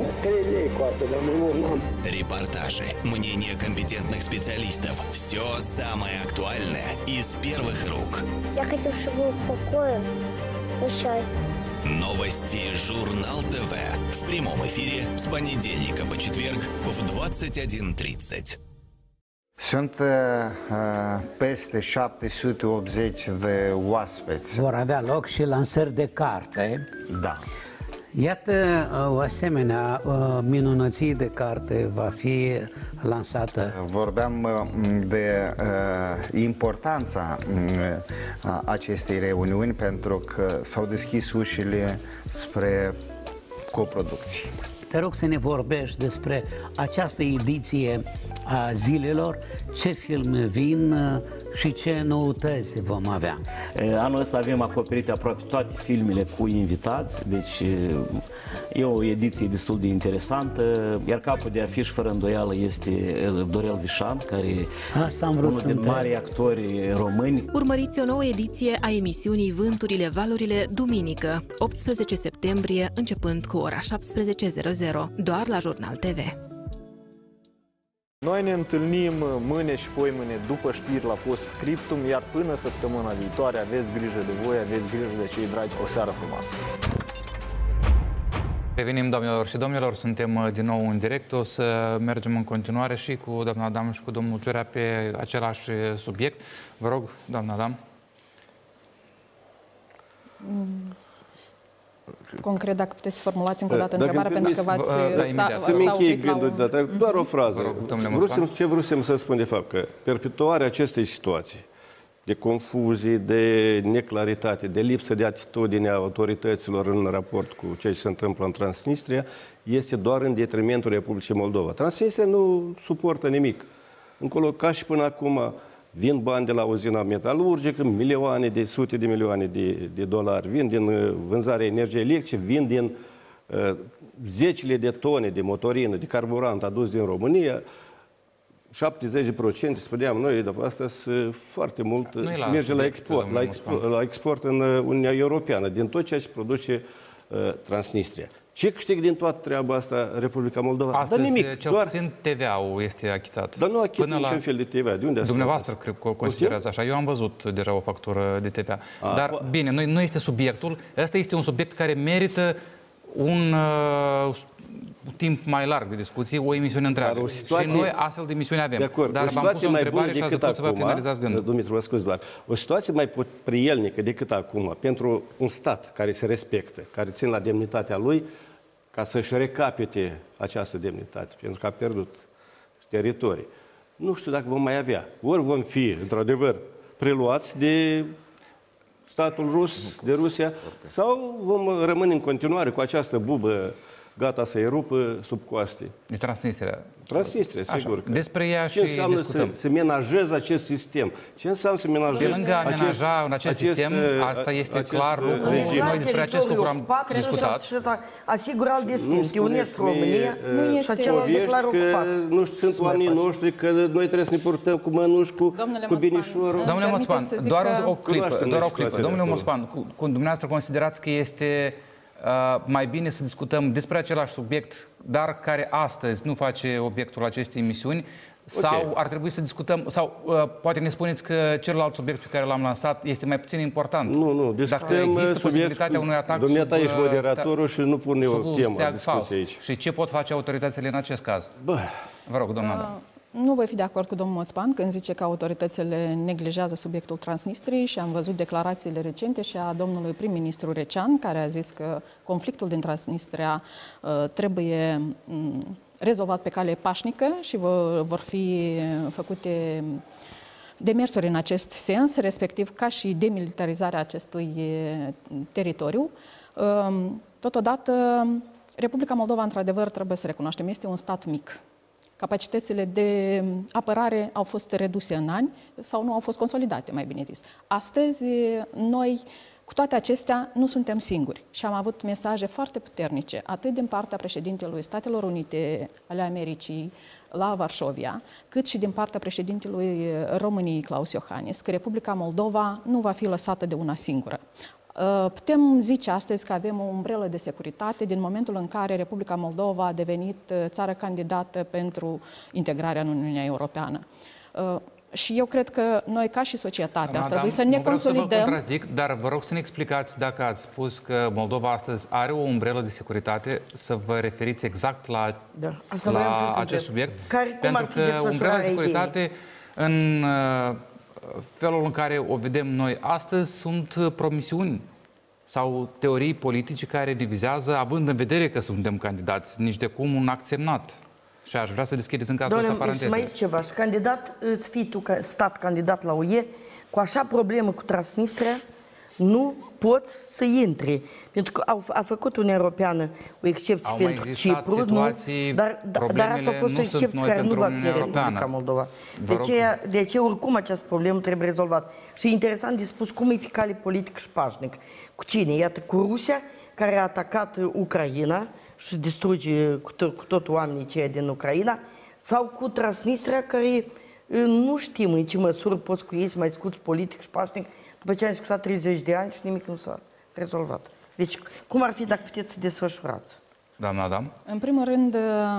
Репортажи, мнения компетентных специалистов. Все самое актуальное из первых рук. Я хотел, чтобы было покоя и счастья. Новости Журнал ТВ в прямом эфире с понедельника по четверг в двадцать один тридцать. Sunt uh, peste șapte sute optzeci de oaspeți. Vor avea loc și lansări de carte. Da. Iată, o asemenea minunăție de carte va fi lansată. Vorbeam de uh, importanța uh, acestei reuniuni pentru că s-au deschis ușile spre coproducții. Te rog să ne vorbești despre această ediție a zilelor, ce filme vin și ce noutăți vom avea. Anul ăsta avem acoperite aproape toate filmele cu invitați, deci e o ediție destul de interesantă, iar capul de afiș fără îndoială este Dorel Vișan, care Asta am vrut unul din mari actori români. Urmăriți o nouă ediție a emisiunii Vânturile Valurile, duminică, optsprezece septembrie, începând cu ora șaptesprezece zero zero, doar la Jurnal T V. Noi ne întâlnim mâine și poimâine după știri la Postscriptum, iar până săptămâna viitoare aveți grijă de voi, aveți grijă de cei dragi. O seară frumoasă! Revenim, doamnelor și domnilor, suntem din nou în direct. O să mergem în continuare și cu doamna Adam și cu domnul Ciurea pe același subiect. Vă rog, doamna Adam. Concret, dacă puteți formulați încă o dată întrebarea, pentru că v-ați să-mi închei gândul, dar doar o frază. Rog, ce vrusem să spun de fapt? Că perpetuarea acestei situații de confuzie, de neclaritate, de lipsă de atitudine a autorităților în raport cu ce se întâmplă în Transnistria, este doar în detrimentul Republicii Moldova. Transnistria nu suportă nimic. Încolo, ca și până acum, vin bani de la uzina metalurgică, milioane de sute de milioane de, de dolari, vin din vânzarea energiei electrice, vin din uh, zecile de tone de motorină, de carburant adus din România, șaptezeci la sută, spuneam noi, după asta sunt foarte mult, merge la export, la export, la export în Uniunea Europeană, din tot ceea ce produce uh, Transnistria. Ce câștig din toată treaba asta Republica Moldova? Astăzi, dar nimic, cel doar... puțin T V A-ul este achitat. Dar nu achită niciun la... fel de T V A. De unde Dumneavoastră cred că o considerați așa. Eu am văzut deja o factură de T V A. A, dar, a... bine, nu, nu este subiectul. Ăsta este un subiect care merită un uh, timp mai larg de discuție, o emisiune întreagă. O situație... Și noi astfel de emisiuni avem. De acord. Dar v-am pus o întrebare și ați să vă finalizați gândul. Dumitru, vă scuz doar. O situație mai prielnică decât acum pentru un stat care se respectă, care ține la demnitatea lui, ca să-și recapite această demnitate, pentru că a pierdut teritorii. Nu știu dacă vom mai avea. Ori vom fi, într-adevăr, preluați de statul rus, de Rusia, sau vom rămâne în continuare cu această bubă gata să-i rupă sub coaste. De Transnistria. Transnistria, sigur. Că. Despre ea ce și înseamnă discutăm. Să, să menajez acest sistem? Ce înseamnă să menajez acest Pe lângă a menaja în acest, acest sistem, asta este clar lucru. Noi despre acest lucru am discutat. Asigură al destin. Te unesc România și acela declară ocupat. Nu știu, sunt oamenii noștri că noi trebuie să ne purtăm cu mănuși, cu, cu binișorul. Domnule Moțpan, doar o clipă. Doar o clipă. Domnule Moțpan, cu dumneavoastră considerați că este Uh, mai bine să discutăm despre același subiect, dar care astăzi nu face obiectul acestei emisiuni, sau okay. ar trebui să discutăm, sau uh, poate ne spuneți că celălalt subiect pe care l-am lansat este mai puțin important? Nu, nu, discutăm dacă există subiect, posibilitatea unui atac dumneata sub, ești moderatorul și nu pune o temă de discuție aici. Și ce pot face autoritățile în acest caz? Bă. Vă rog, doamna. Uh. Nu voi fi de acord cu domnul Moțpan când zice că autoritățile neglijează subiectul Transnistriei și am văzut declarațiile recente și a domnului prim-ministru Recean, care a zis că conflictul din Transnistria uh, trebuie um, rezolvat pe cale pașnică și vor, vor fi făcute demersuri în acest sens, respectiv ca și demilitarizarea acestui teritoriu. Uh, totodată, Republica Moldova, într-adevăr, trebuie să recunoaștem, este un stat mic. capacitățile de apărare au fost reduse în ani sau nu au fost consolidate, mai bine zis. Astăzi, noi, cu toate acestea, nu suntem singuri și am avut mesaje foarte puternice, atât din partea președintelui Statelor Unite ale Americii la Varșovia, cât și din partea președintelui României, Klaus Iohannis, că Republica Moldova nu va fi lăsată de una singură. Putem zice astăzi că avem o umbrelă de securitate din momentul în care Republica Moldova a devenit țară candidată pentru integrarea în Uniunea Europeană. Și eu cred că noi, ca și societate, ar trebui să ne consolidăm. Nu vreau să vă contrazic, dar vă rog să ne explicați dacă ați spus că Moldova astăzi are o umbrelă de securitate, să vă referiți exact la, da, la acest subiect. Care, pentru că umbrela de securitate, în felul în care o vedem noi astăzi, sunt promisiuni sau teorii politice care divizează, având în vedere că suntem candidați, nici de cum un act semnat. Și aș vrea să deschideți în cazul ăsta paranteze. Mai ceva. Și candidat, îți fii tu stat candidat la U E, cu așa problemă cu Transnistria, nu poți să intri. Pentru că au, a făcut Uniunea Europeană o excepție au pentru Cipru, nu? Dar, dar asta a fost o excepție care nu va fi Republica Moldova. De aceea, de aceea, oricum, această problemă trebuie rezolvată. Și interesant de spus cum e pe cale politică și pașnic. Cu cine? Iată, cu Rusia, care a atacat Ucraina și distruge cu, to cu tot oamenii ceia din Ucraina, sau cu Transnistria, care nu știm în ce măsură poți cu ei să mai discuți politic și pașnic după ce am discutat treizeci de ani și nimic nu s-a rezolvat. Deci, cum ar fi dacă puteți să desfășurați? Doamna Adam? În primul rând,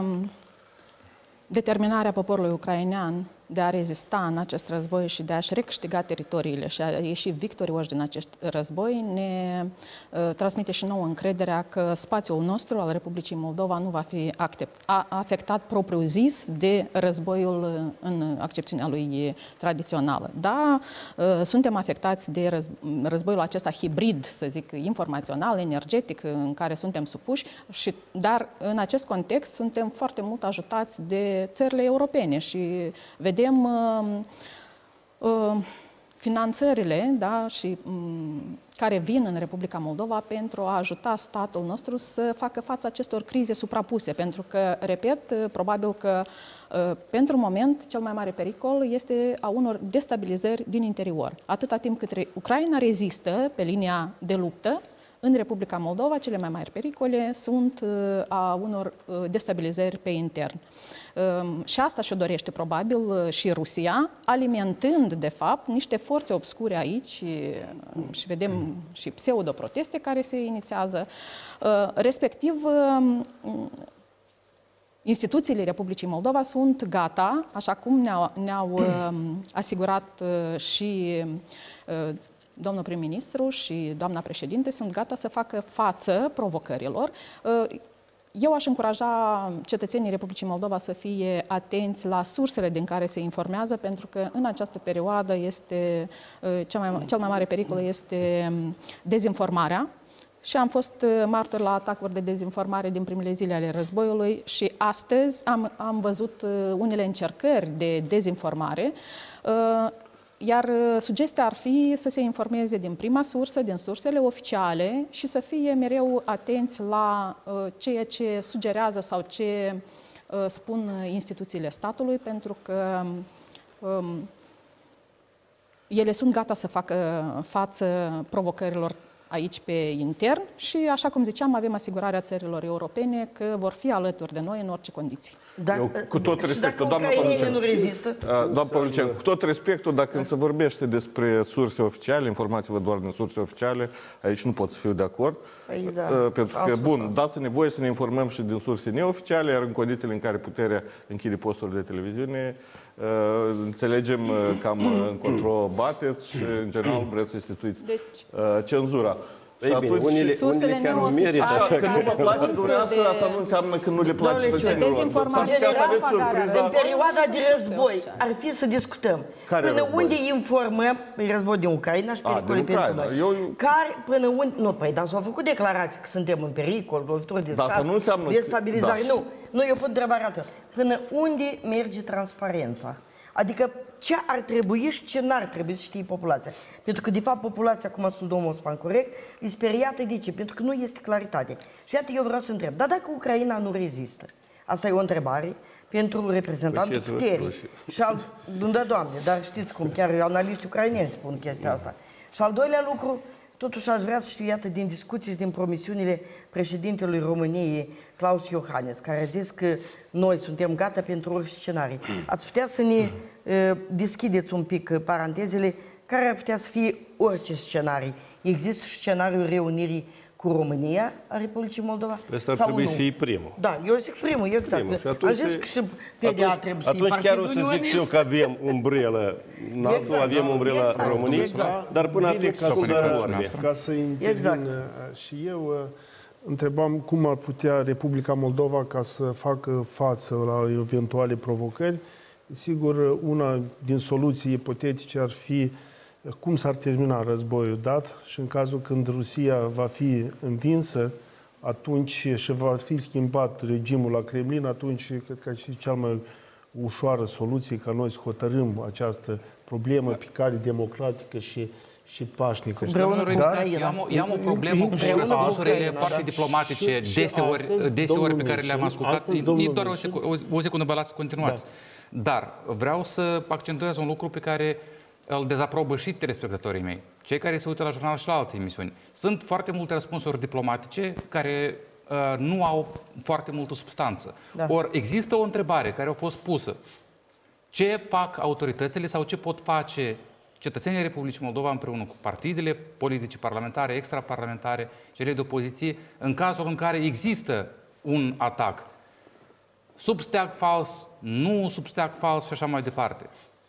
determinarea poporului ucrainean de a rezista în acest război și de a-și recâștiga teritoriile și a ieși victorioși din acest război ne uh, transmite și nouă încrederea că spațiul nostru al Republicii Moldova nu va fi accept, a, afectat propriu-zis de războiul în accepțiunea lui tradițională. Da, uh, suntem afectați de răz, războiul acesta hibrid, să zic, informațional, energetic, în care suntem supuși, și, dar în acest context suntem foarte mult ajutați de țările europene și vedem Vedem uh, uh, finanțările, da, și, um, care vin în Republica Moldova pentru a ajuta statul nostru să facă față acestor crize suprapuse. Pentru că, repet, probabil că uh, pentru moment cel mai mare pericol este a unor destabilizări din interior. Atâta timp cât Ucraina rezistă pe linia de luptă, în Republica Moldova, cele mai mari pericole sunt uh, a unor uh, destabilizări pe intern. Uh, și asta și-o dorește probabil uh, și Rusia, alimentând, de fapt, niște forțe obscure aici uh, și vedem și pseudo-proteste care se inițiază. Uh, respectiv, uh, instituțiile Republicii Moldova sunt gata, așa cum ne-au ne-au uh, asigurat uh, și uh, domnul prim-ministru și doamna președinte, sunt gata să facă față provocărilor. Eu aș încuraja cetățenii Republicii Moldova să fie atenți la sursele din care se informează, pentru că în această perioadă este, cel mai, cel mai mare pericol este dezinformarea. Și am fost martor la atacuri de dezinformare din primele zile ale războiului și astăzi am, am văzut unele încercări de dezinformare. Iar sugestia ar fi să se informeze din prima sursă, din sursele oficiale și să fie mereu atenți la uh, ceea ce sugerează sau ce uh, spun instituțiile statului, pentru că um, ele sunt gata să facă față provocărilor aici pe intern și, așa cum ziceam, avem asigurarea țărilor europene că vor fi alături de noi în orice condiții. Dar, Eu, cu tot respectul, doamna Pavliceanu, doamna Pavliceanu, cu tot respectul, dacă însă vorbește despre surse oficiale, informațiile doar din surse oficiale, aici nu pot să fiu de acord. Păi, da. Pentru că, bun, dați nevoie să ne informăm și din surse neoficiale, iar în condițiile în care puterea închide posturile de televiziune, înțelegem cam încotro bateți și, în general, vreți să instituiți deci, cenzura. Și atunci, unele, unele chiar nu merită. Așa, că nu vă place dumneavoastră, asta nu înseamnă că nu le place cetățenilor. În perioada de război ar fi să discutăm. Până unde informăm război din Ucraina și pericole pentru noi. Care, până unde... Nu, păi, dar s-au făcut declarații că suntem în pericol, lovitură de stat, destabilizare. Nu, nu, eu pun întrebarea atât. Până unde merge transparența? Adică ce ar trebui și ce n-ar trebui să știe populația. Pentru că, de fapt, populația, cum a spus domnul Osman corect, e speriată. De ce? Pentru că nu este claritate. Și iată, eu vreau să întreb, dar dacă Ucraina nu rezistă? Asta e o întrebare. pentru reprezentantul Păi puterii. Și al, da, Doamne, dar știți cum, chiar analiștii ucraineni spun chestia asta. Și al doilea lucru, totuși aș vrea să știu, iată, din discuții și din promisiunile președintelui României, Klaus Iohannis, care a zis că noi suntem gata pentru orice scenarii. Ați putea să ne uh, deschideți un pic uh, parantezele, care ar putea să fie orice scenarii? Există scenariul reunirii cu România a Republicii Moldova? Ăsta ar trebui să fie primul. Da, eu zic primul, exact. Primul. Și Am zis că și P D A trebuie să fie atunci chiar o să zic și eu că avem umbrelă NATO, exact, avem umbrela exact, României, exact. dar până atunci ca, să, ca să intervin exact. și eu, întrebam cum ar putea Republica Moldova ca să facă față la eventuale provocări. Sigur, una din soluții ipotetice ar fi cum s-ar termina războiul dat și în cazul când Rusia va fi învinsă, atunci și va fi schimbat regimul la Kremlin, atunci cred că și cea mai ușoară soluție ca noi să hotărâm această problemă pe care democratică și și pașnică. Dar eu am, eu am o problemă cu răspunsurile foarte diplomatice, deseori, deseori pe care le-am ascultat. Doar o, sec o, o secundă vă las să continuați. Da. Dar vreau să accentuez un lucru pe care îl dezaprobă și telespectatorii mei, cei care se uită la jurnal și la alte emisiuni. Sunt foarte multe răspunsuri diplomatice care uh, nu au foarte multă substanță. Da. Ori există o întrebare care a fost pusă. Ce fac autoritățile sau ce pot face cetățenii Republicii Moldova împreună cu partidele politice, parlamentare, extraparlamentare, cele de opoziție, în cazul în care există un atac sub steag fals, nu sub steag fals și așa mai departe?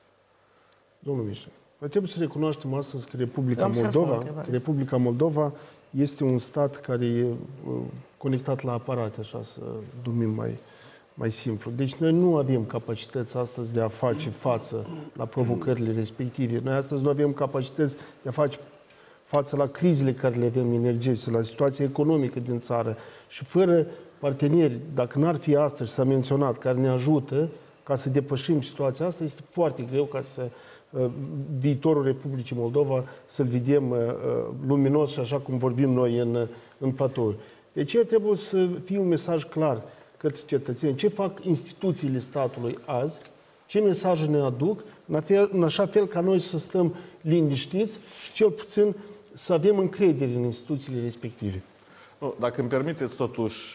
Domnul Mișe, trebuie să recunoaștem astăzi că Republica Moldova, că Republica Moldova este un stat care e conectat la aparate, așa să numim mai, mai simplu. Deci noi nu avem capacități astăzi de a face față la provocările respective. Noi astăzi nu avem capacități de a face față la crizele care le avem energetice, la situația economică din țară. Și fără parteneri, dacă n-ar fi astăzi, s-a menționat, care ne ajută ca să depășim situația asta, este foarte greu ca să viitorul Republicii Moldova să-l vedem uh, luminos și așa cum vorbim noi în, în platouri. De aceea trebuie să fie un mesaj clar către cetățeni. Ce fac instituțiile statului azi, ce mesaje ne aduc, în, fel, în așa fel ca noi să stăm liniștiți și cel puțin să avem încredere în instituțiile respective. Dacă îmi permiteți, totuși,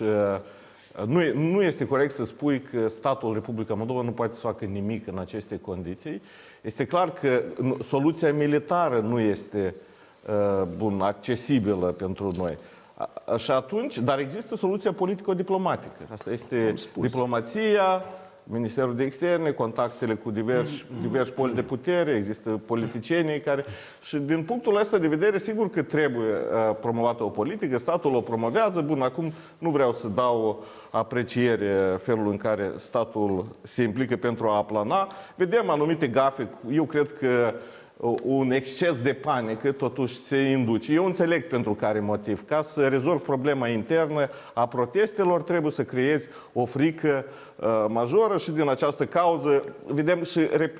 nu, e, nu este corect să spui că statul Republica Moldova nu poate să facă nimic în aceste condiții. Este clar că soluția militară nu este bun, accesibilă pentru noi. Și atunci, dar există soluția politico-diplomatică. Asta este diplomația, Ministerul de Externe, contactele cu diversi, diversi poli de putere, există politicienii care... Și din punctul ăsta de vedere, sigur că trebuie uh, promovată o politică, statul o promovează. Bun, acum nu vreau să dau o apreciere felul în care statul se implică pentru a aplana. Vedem anumite gafe, eu cred că un exces de panică totuși se induce. Eu înțeleg pentru care motiv. Ca să rezolvi problema internă a protestelor, trebuie să creezi o frică uh, majoră și din această cauză vedem și,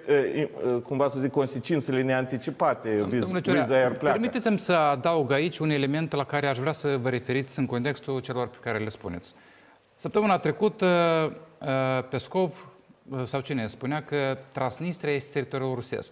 uh, cumva să zic, consecințele neanticipate. Permiteți-mi să adaug aici un element la care aș vrea să vă referiți în contextul celor pe care le spuneți. Săptămâna trecută, uh, Pescov, uh, sau cine, spunea că Transnistria este teritoriul rusesc.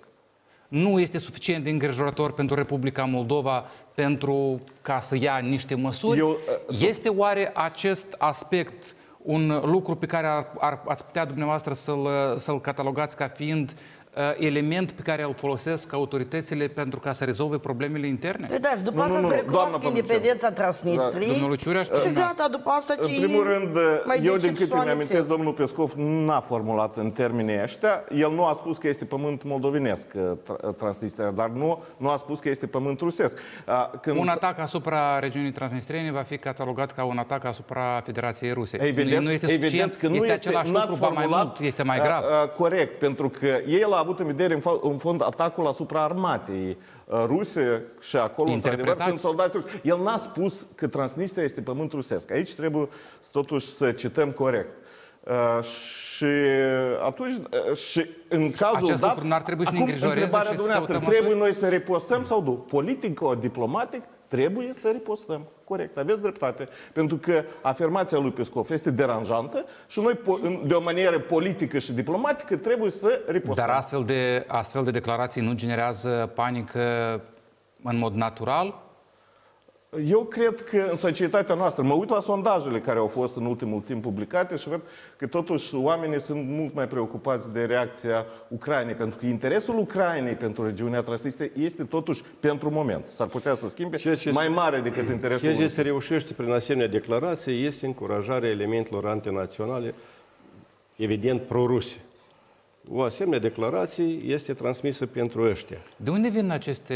Nu este suficient de îngrijorător pentru Republica Moldova pentru ca să ia niște măsuri? Eu, uh, este oare acest aspect un lucru pe care ar, ar, ați putea dumneavoastră să-l, să-l catalogați ca fiind uh, element pe care îl folosesc autoritățile pentru ca să rezolve problemele interne? Păi da, și după asta să recunoască independența Transnistriei da. și gata, după asta ce... În primul rând, eu din câte mi-amintesc, domnul Pescov n-a formulat în termenii ăștia. El nu a spus că este pământ moldovenesc, Transnistria, dar nu, nu a spus că este pământ rusesc. Când... Un atac asupra regiunii transnistriene va fi catalogat ca un atac asupra Federației Ruse. Evident, nu este suficient, că nu este, este același lucru, ba mai mult, este mai grav. Corect, pentru că el a avut în vedere în fond atacul asupra armatei ruse și acolo, într-adevăr, sunt soldați ruși. El n-a spus că Transnistria este pământ rusesc. Aici trebuie totuși să cităm corect. Uh, și atunci, uh, și în cazul acest dat, n-ar trebui să ne acum, îngrijoreze și să trebuie noi să repostăm sau nu? Politic-o-diplomatic, trebuie să ripostăm. Corect, aveți dreptate. Pentru că afirmația lui Peskov este deranjantă și noi, de o manieră politică și diplomatică, trebuie să ripostăm. Dar astfel de, astfel de declarații nu generează panică în mod natural? Eu cred că în societatea noastră, mă uit la sondajele care au fost în ultimul timp publicate și văd că totuși oamenii sunt mult mai preocupați de reacția Ucrainei, pentru că interesul Ucrainei pentru regiunea Transnistria este totuși, pentru moment, s-ar putea să schimbe, mai mare decât interesul. Ceea ce se reușește prin asemenea declarație este încurajarea elementelor antinaționale, evident pro-ruse. O asemenea declarație este transmisă pentru ăștia. De unde vin aceste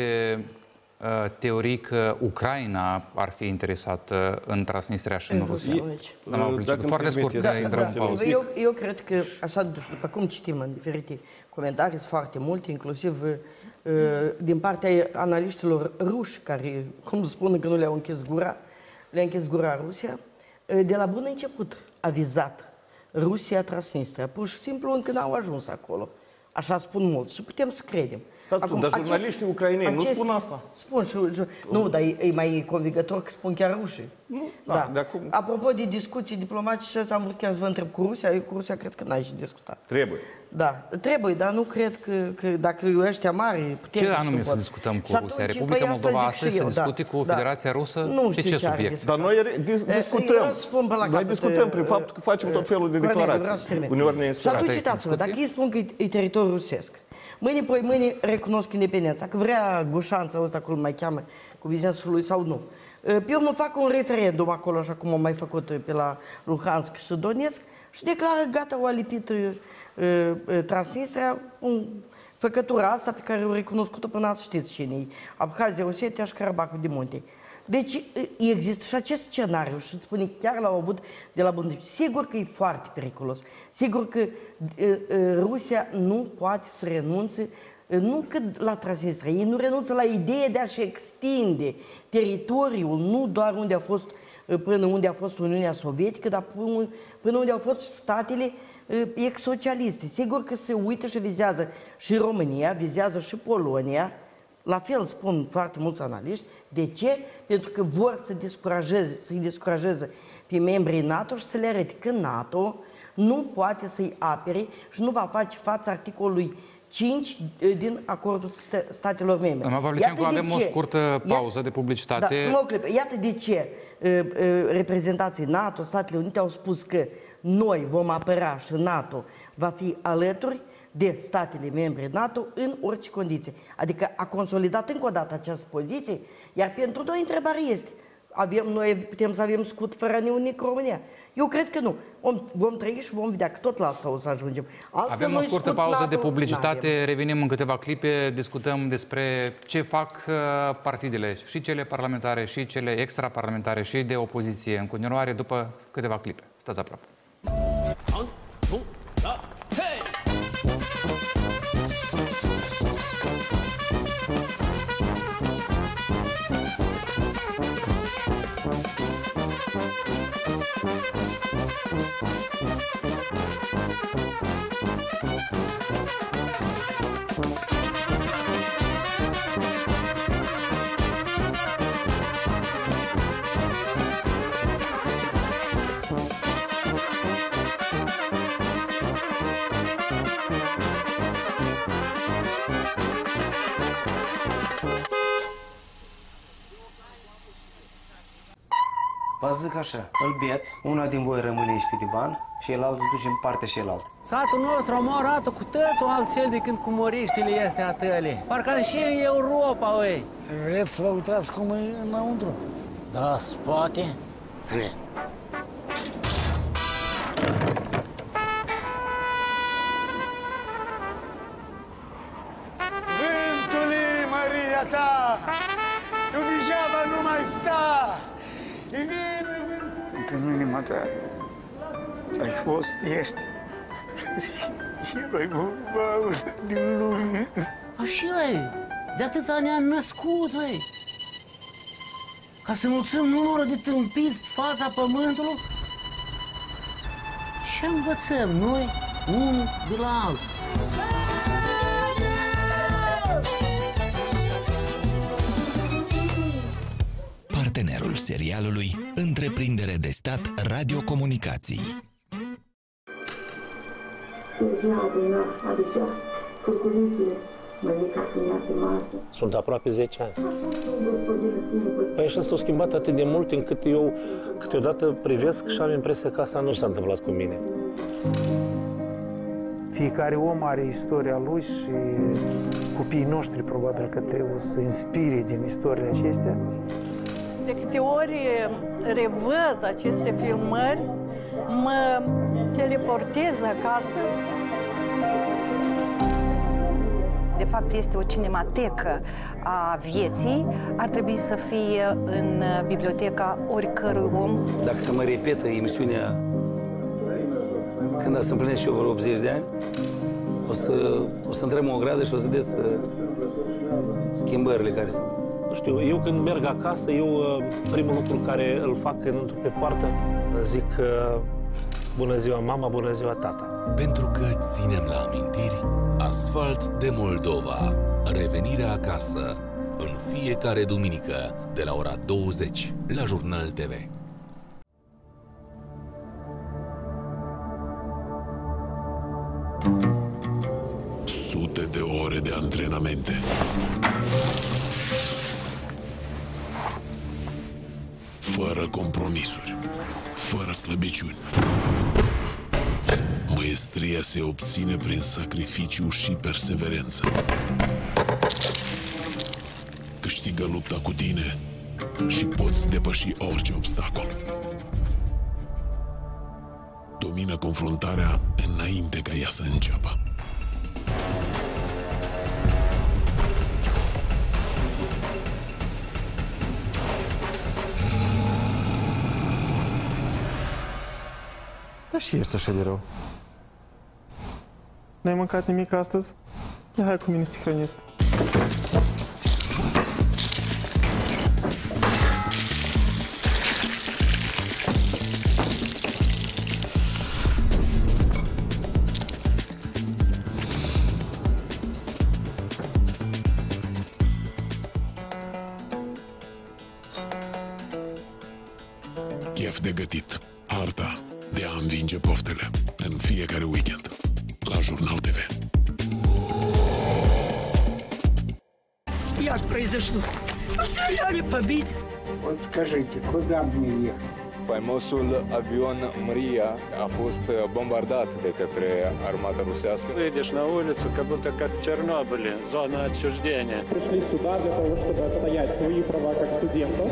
teorii că Ucraina ar fi interesată în Transnistria și în Rusia? Foarte scurt, da, intrăm da, în pauză. Eu, eu cred că, așa, după cum citim în diferite comentarii, sunt foarte multe, inclusiv uh, din partea analiștilor ruși, care, cum spun că nu le-au închis gura, le-a închis gura Rusia, uh, de la bun început a vizat Rusia Transnistria. Pur și simplu încă n-au ajuns acolo. Așa spun mulți și putem să credem. Acum, dar jurnaliștii acest, ucraineni acest, nu spun asta. Spun și... Nu, dar e, e mai convingător că spun chiar rușii. Nu, da. Da. De acum... Apropo de discuții diplomatice, am vrut chiar să vă întreb cu Rusia. Eu cu Rusia cred că n-ai și discutat. Trebuie. Da, trebuie, dar nu cred că, că dacă ăștia mari... Ce anume să discutăm cu Rusia? Republica Moldova astăzi se discute cu Federația Rusă? Nu pe ce subiect? Dar noi discutăm. Noi discutăm prin faptul că facem tot felul de declarații. Uneori ne inspirați. Și atunci, uitați-vă, dacă ei spun că e teritoriul rusesc, mâine, poi mâine recunosc independența, că vrea Gușanța ăsta, cum îl mai cheamă, cu business-ul lui sau nu. Pe urmă fac un referendum acolo, așa cum am mai făcut pe la Luhansk și Donetsk, și declară, gata, au alipit Transnistria, făcătura asta pe care o recunoscut-o până azi știți cine-i, Abhazia, Osetia și Karabahul de Munte. Deci există și acest scenariu și îți spune, chiar l-au avut de la bun. Sigur că e foarte periculos. Sigur că Rusia nu poate să renunțe nu că la Transnistria, ei nu renunță la ideea de a-și extinde teritoriul, nu doar unde a fost, până unde a fost Uniunea Sovietică, dar până, până unde au fost statele ex-socialiste. Sigur că se uită și vizează și România, vizează și Polonia. La fel spun foarte mulți analiști. De ce? Pentru că vor să descurajeze, să-i descurajeze pe membrii NATO și să le arăte că NATO nu poate să-i apere și nu va face față articolului cinci din acordul statelor membre. Doamna Pavlicencu, avem o scurtă pauză de publicitate. Da, clip. Iată de ce reprezentanții NATO, Statele Unite au spus că noi vom apăra și NATO va fi alături de statele membre NATO în orice condiție. Adică a consolidat încă o dată această poziție, iar pentru noi întrebarea este, avem, noi putem să avem scut fără neunic România? Eu cred că nu. Vom, vom trăi și vom vedea că tot la asta o să ajungem. Altfel, avem o scurtă pauză NATO, de publicitate, revenim în câteva clipe, discutăm despre ce fac partidele, și cele parlamentare, și cele extraparlamentare, și de opoziție în continuare, după câteva clipe. Stați aproape. Vă zic așa, îl beți, una din voi rămâne aici pe divan și el altul duce în partea și el altă. Satul nostru arată cu totul altfel decât cu moriștile astea tăle. Parcă și în Europa, ui. Vreți să vă uitați cum e înăuntru? Da, poate. Hai. Vântule, Maria ta, tu degeaba nu mai sta. Încă nu inima ta, ai fost, ești și mai mult din lume. Așa, băi, de atâta ne-am născut, băi, ca să înălțăm numărul de tâmpiți pe fața pământului și învățăm noi unul de la altul. partenerul serialului, întreprindere de stat Radiocomunicații. Sunt aproape zece ani. Păi așa s-au schimbat atât de mult încât eu câteodată privesc și am impresia că asta nu s-a întâmplat cu mine. Fiecare om are istoria lui și copiii noștri probabil că trebuie să inspire din istoriile acestea. De câte ori revăd aceste filmări, mă teleportez acasă. De fapt, este o cinematecă a vieții. Ar trebui să fie în biblioteca oricărui om. Dacă se mai repetă emisiunea când se împlinesc și eu vreo optzeci de ani, o să, o să intrăm o gradă și o să vedeți schimbările care sunt. Nu știu, eu când merg acasă, eu primul lucru care îl fac când intru pe poartă, zic bună ziua mama, bună ziua tata. Pentru că ținem la amintiri, Asfalt de Moldova. Revenirea acasă. În fiecare duminică, de la ora douăzeci, la Jurnal T V. Sute de ore de antrenamente. Fără compromisuri. Fără slăbiciuni. Maestria se obține prin sacrificiu și perseverență. Câștigă lupta cu tine și poți depăși orice obstacol. Domină confruntarea înainte ca ea să înceapă. Da și ești așa de rău. N-ai mâncat nimic astăzi? Ia hai cu mine să te hrănesc. Chef de gătit. Arta de a învinge poftele în fiecare weekend la Jurnal T V. Я ж произошло. Постреляли, побить. Вот скажите, куда мне ехать? Faimosul avion Mria a fost bombardat de către armata rusească. Выйдешь на улицу, как будто как в Чернобыле, зона отчуждения. Пришли сюда для того, чтобы отстоять свои права как студентов.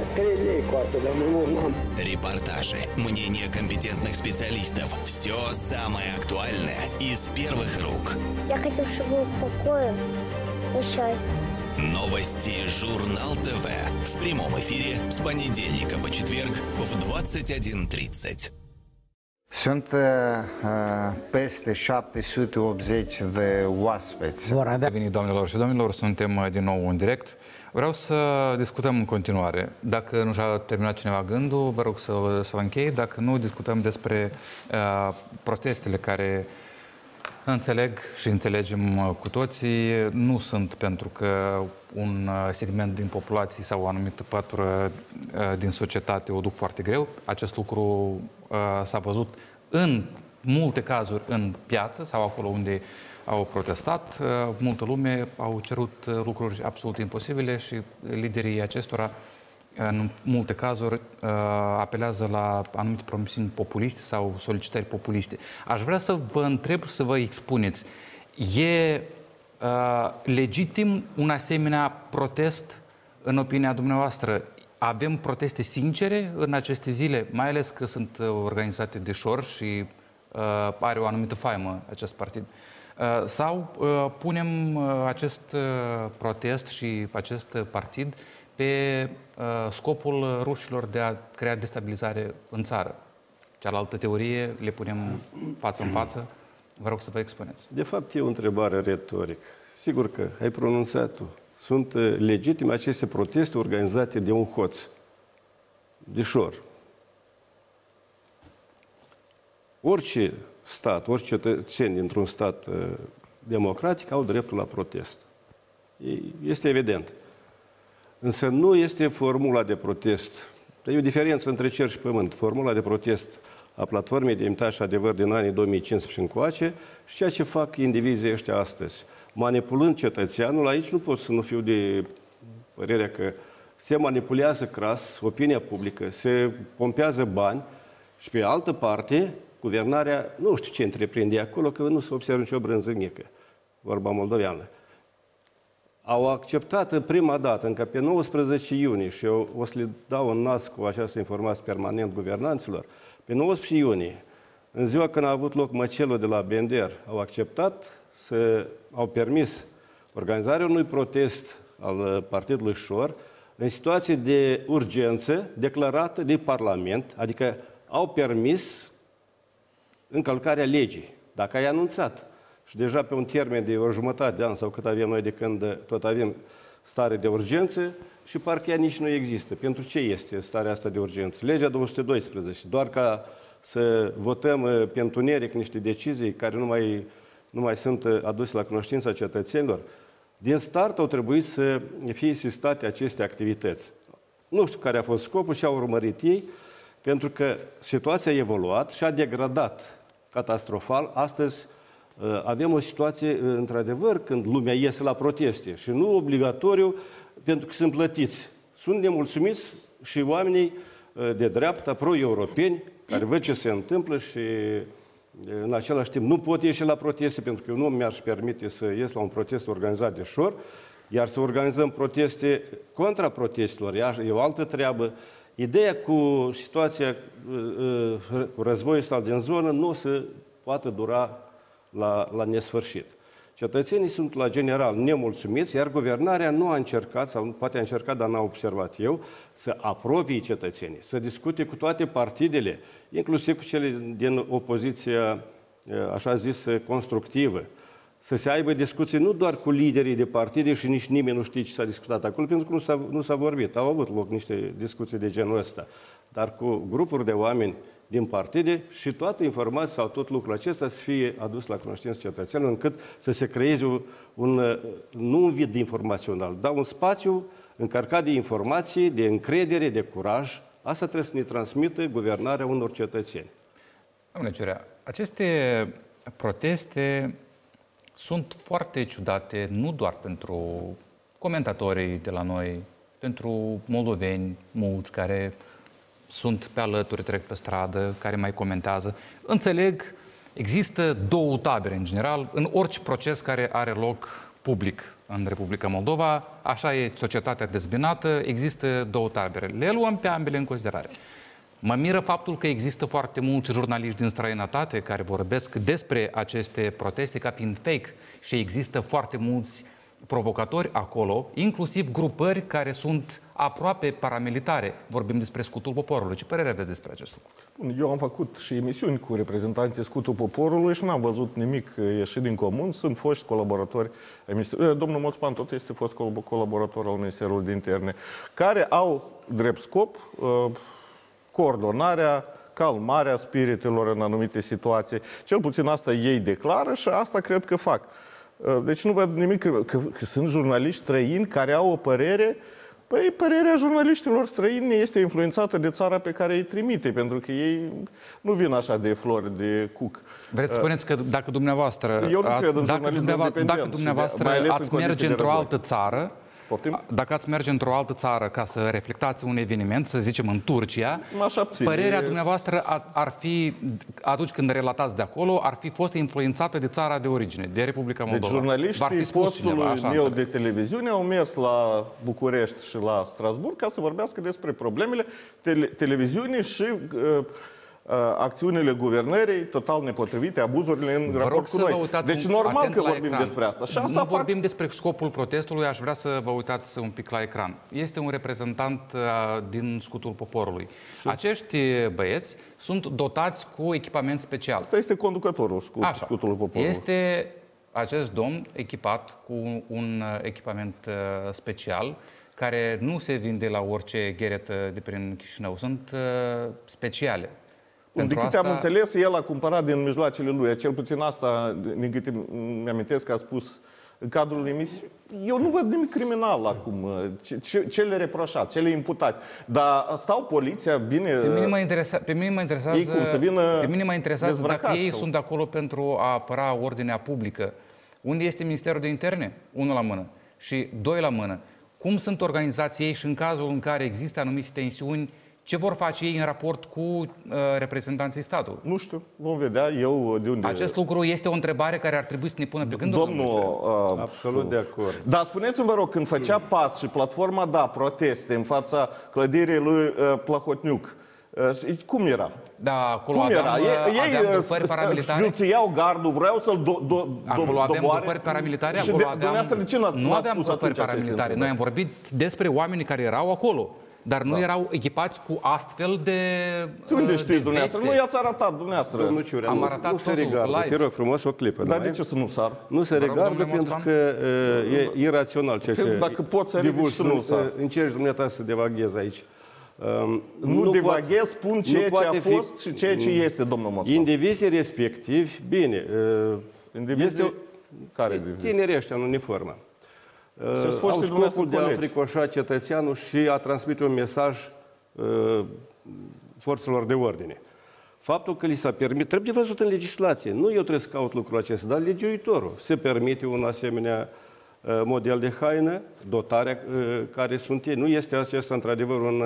Репортажи, мнения компетентных специалистов. Все самое актуальное из первых рук. Я хотел, чтобы был покой и счастье. Новости Журнал ТВ в прямом эфире с понедельника по четверг в двадцать один тридцать. Sunt uh, peste șapte sute optzeci de oaspeți. Vor avea venit, doamnelor și domnilor, suntem din nou în direct. Vreau să discutăm în continuare. Dacă nu și-a terminat cineva gândul, vă rog să-l să închei. Dacă nu, discutăm despre uh, protestele care înțeleg și înțelegem cu toții, nu sunt pentru că un segment din populație sau o anumită pătură din societate o duc foarte greu. Acest lucru s-a văzut în multe cazuri în piață sau acolo unde au protestat. Multă lume au cerut lucruri absolut imposibile și liderii acestora în multe cazuri apelează la anumite promisiuni populiste sau solicitări populiste. Aș vrea să vă întreb, să vă expuneți. E uh, legitim un asemenea protest în opinia dumneavoastră? Avem proteste sincere în aceste zile, mai ales că sunt organizate deșor și uh, are o anumită faimă acest partid? Uh, sau uh, punem uh, acest uh, protest și acest partid pe uh, scopul rușilor de a crea destabilizare în țară? Cealaltă teorie le punem față în față. Vă rog să vă expuneți. De fapt, e o întrebare retorică. Sigur că ai pronunțat-o. Sunt legitime aceste proteste organizate de un hoț. Deșor. Orice stat, orice cetățeni dintr-un stat uh, democratic au dreptul la protest. Este evident. Însă nu este formula de protest E o diferență între cer și pământ. Formula de protest a Platformei Demnitate și Adevăr din anii două mii cincisprezece încoace și ceea ce fac indivizii ăștia astăzi. Manipulând cetățeanul, aici nu pot să nu fiu de părerea că se manipulează cras opinia publică, se pompează bani și pe altă parte, guvernarea, nu știu ce întreprinde acolo, că nu se observă nicio brânzănică, vorba moldoveană. Au acceptat în prima dată, încă pe nouăsprezece iunie, și eu o să le dau în nas cu această informație permanent guvernanților, pe nouăsprezece iunie, în ziua când a avut loc măcelul de la Bender, au acceptat, să, au permis organizarea unui protest al Partidului Șor în situație de urgență declarată de Parlament, adică au permis încălcarea legii, dacă ai anunțat. Și deja pe un termen de o jumătate de an sau cât avem noi de când tot avem stare de urgență și parcă ea nici nu există. Pentru ce este starea asta de urgență? Legea două sute doisprezece, doar ca să votăm pe întuneric niște decizii care nu mai, nu mai sunt aduse la cunoștința cetățenilor. Din start au trebuit să fie sistate aceste activități. Nu știu care a fost scopul și au urmărit ei, pentru că situația a evoluat și a degradat catastrofal. Astăzi avem o situație, într-adevăr, când lumea iese la proteste și nu obligatoriu pentru că sunt plătiți. Sunt nemulțumiți și oamenii de dreapta, pro-europeni, care văd ce se întâmplă și în același timp nu pot ieși la proteste, pentru că eu nu mi-aș permite să ies la un protest organizat de Șor, iar să organizăm proteste contra protestelor, e o altă treabă. Ideea cu situația, cu războiul ăsta din zonă, nu o să poată dura la, la nesfârșit. Cetățenii sunt, la general, nemulțumiți, iar guvernarea nu a încercat, sau poate a încercat, dar n-a observat eu, să apropie cetățenii, să discute cu toate partidele, inclusiv cu cele din opoziția, așa zis, constructivă, să se aibă discuții nu doar cu liderii de partide și nici nimeni nu știe ce s-a discutat acolo, pentru că nu s-a, nu s-a vorbit. Au avut loc niște discuții de genul ăsta, dar cu grupuri de oameni din partide și toată informația sau tot lucrul acesta să fie adus la cunoștință cetățenilor, încât să se creeze un, nu un vid informațional, dar un spațiu încărcat de informații, de încredere, de curaj. Asta trebuie să ne transmită guvernarea unor cetățeni. Domnule Ciurea, aceste proteste sunt foarte ciudate, nu doar pentru comentatorii de la noi, pentru moldoveni mulți care sunt pe alături, trec pe stradă, care mai comentează. Înțeleg, există două tabere în general, în orice proces care are loc public în Republica Moldova, așa e societatea dezbinată, există două tabere. Le luăm pe ambele în considerare. Mă miră faptul că există foarte mulți jurnaliști din străinătate care vorbesc despre aceste proteste ca fiind fake și există foarte mulți provocatori acolo, inclusiv grupări care sunt aproape paramilitare. Vorbim despre Scutul Poporului. Ce părere aveți despre acest lucru? Eu am făcut și emisiuni cu reprezentanții Scutul Poporului și n-am văzut nimic ieșit din comun. Sunt foști colaboratori. Domnul Moțpan tot este fost colaborator al Ministerului de Interne, care au drept scop coordonarea, calmarea spiritelor în anumite situații. Cel puțin asta ei declară și asta cred că fac. Deci nu văd nimic, că, că, că sunt jurnaliști străini care au o părere. Păi, părerea jurnaliștilor străini este influențată de țara pe care îi trimite, pentru că ei nu vin așa de flori de cuc. Vreți să spuneți că dacă dumneavoastră, Eu nu cred în dacă dumneavoastră, dacă dumneavoastră ați merge într-o altă țară, Poftim? Dacă ați merge într-o altă țară ca să reflectați un eveniment, să zicem în Turcia, părerea dumneavoastră ar, ar fi, atunci când relatați de acolo, ar fi fost influențată de țara de origine, de Republica Moldova. Deci jurnaliștii postului meu de televiziune au mers la București și la Strasburg ca să vorbească despre problemele tele televiziunii și uh, acțiunile guvernării total nepotrivite, abuzurile în vă raport cu noi. Deci normal că vorbim ecran. despre asta. Și asta nu fac... vorbim despre scopul protestului, aș vrea să vă uitați un pic la ecran. Este un reprezentant uh, din Scutul Poporului. Și... Acești băieți sunt dotați cu echipament special. Asta este conducătorul scut, Scutului Poporului. Este acest domn echipat cu un echipament uh, special care nu se vinde la orice gheretă de prin Chișinău. Sunt uh, speciale. De câte asta... am înțeles, el a cumpărat din mijloacele lui. Cel puțin asta, din câte mi-amintesc că a spus în cadrul emisiunii. Eu nu văd nimic criminal acum. Ce, ce, ce le reproșați, ce le imputați. Dar stau poliția, bine... Pe mine mă, interesa, pe mine mă interesează, ei cum, să vină pe mine mă interesează dacă ei sau... sunt acolo pentru a apăra ordinea publică. Unde este Ministerul de Interne? Unul la mână. Și doi la mână. Cum sunt organizați ei și în cazul în care există anumite tensiuni, ce vor face ei în raport cu uh, reprezentanții statului? Nu știu, vom vedea eu de unde... Acest lucru este o întrebare care ar trebui să ne pună pe gânduri. Domnul, uh, absolut de acord. Dar spuneți-mi, vă rog, când făcea pas și platforma, da, proteste în fața clădirii lui uh, Plahotniuc, uh, cum era? Da, acolo cum aveam, era? Ei, aveam grupări paramilitare. Îți iau gardul, vreau să-l do, do, acolo aveam doboare. grupări paramilitare. Și acolo de, aveam, de ce n-ați, nu n-ați aveam grupări paramilitare. Noi am vorbit despre oamenii care erau acolo. Dar nu da. erau echipați cu astfel de de unde știți dumneavoastră? Nu i-ați arătat dumneavoastră. Domnul Ciurea, am nu, arătat nu se regardă. Te rog frumos o clipă. Dar de ce să nu sar? Nu se regardă pentru că e irațional ce se... Dacă pot să ridici să nu sar. Încerci dumneata să devaghezi aici. Nu, nu devaghez, spun ceea ce a fost și ceea ce este, domnul Moscan. Indivizii respectivi, bine, este care tinerii ăștia în uniformă. Au scopul de a înfricoșa cetățeanul și a transmite un mesaj uh, forțelor de ordine. Faptul că li s-a permis, trebuie văzut în legislație. Nu eu trebuie să caut lucrul acesta, dar legiuitorul. Se permite un asemenea uh, model de haină, dotarea uh, care sunt ei. Nu este acesta într-adevăr un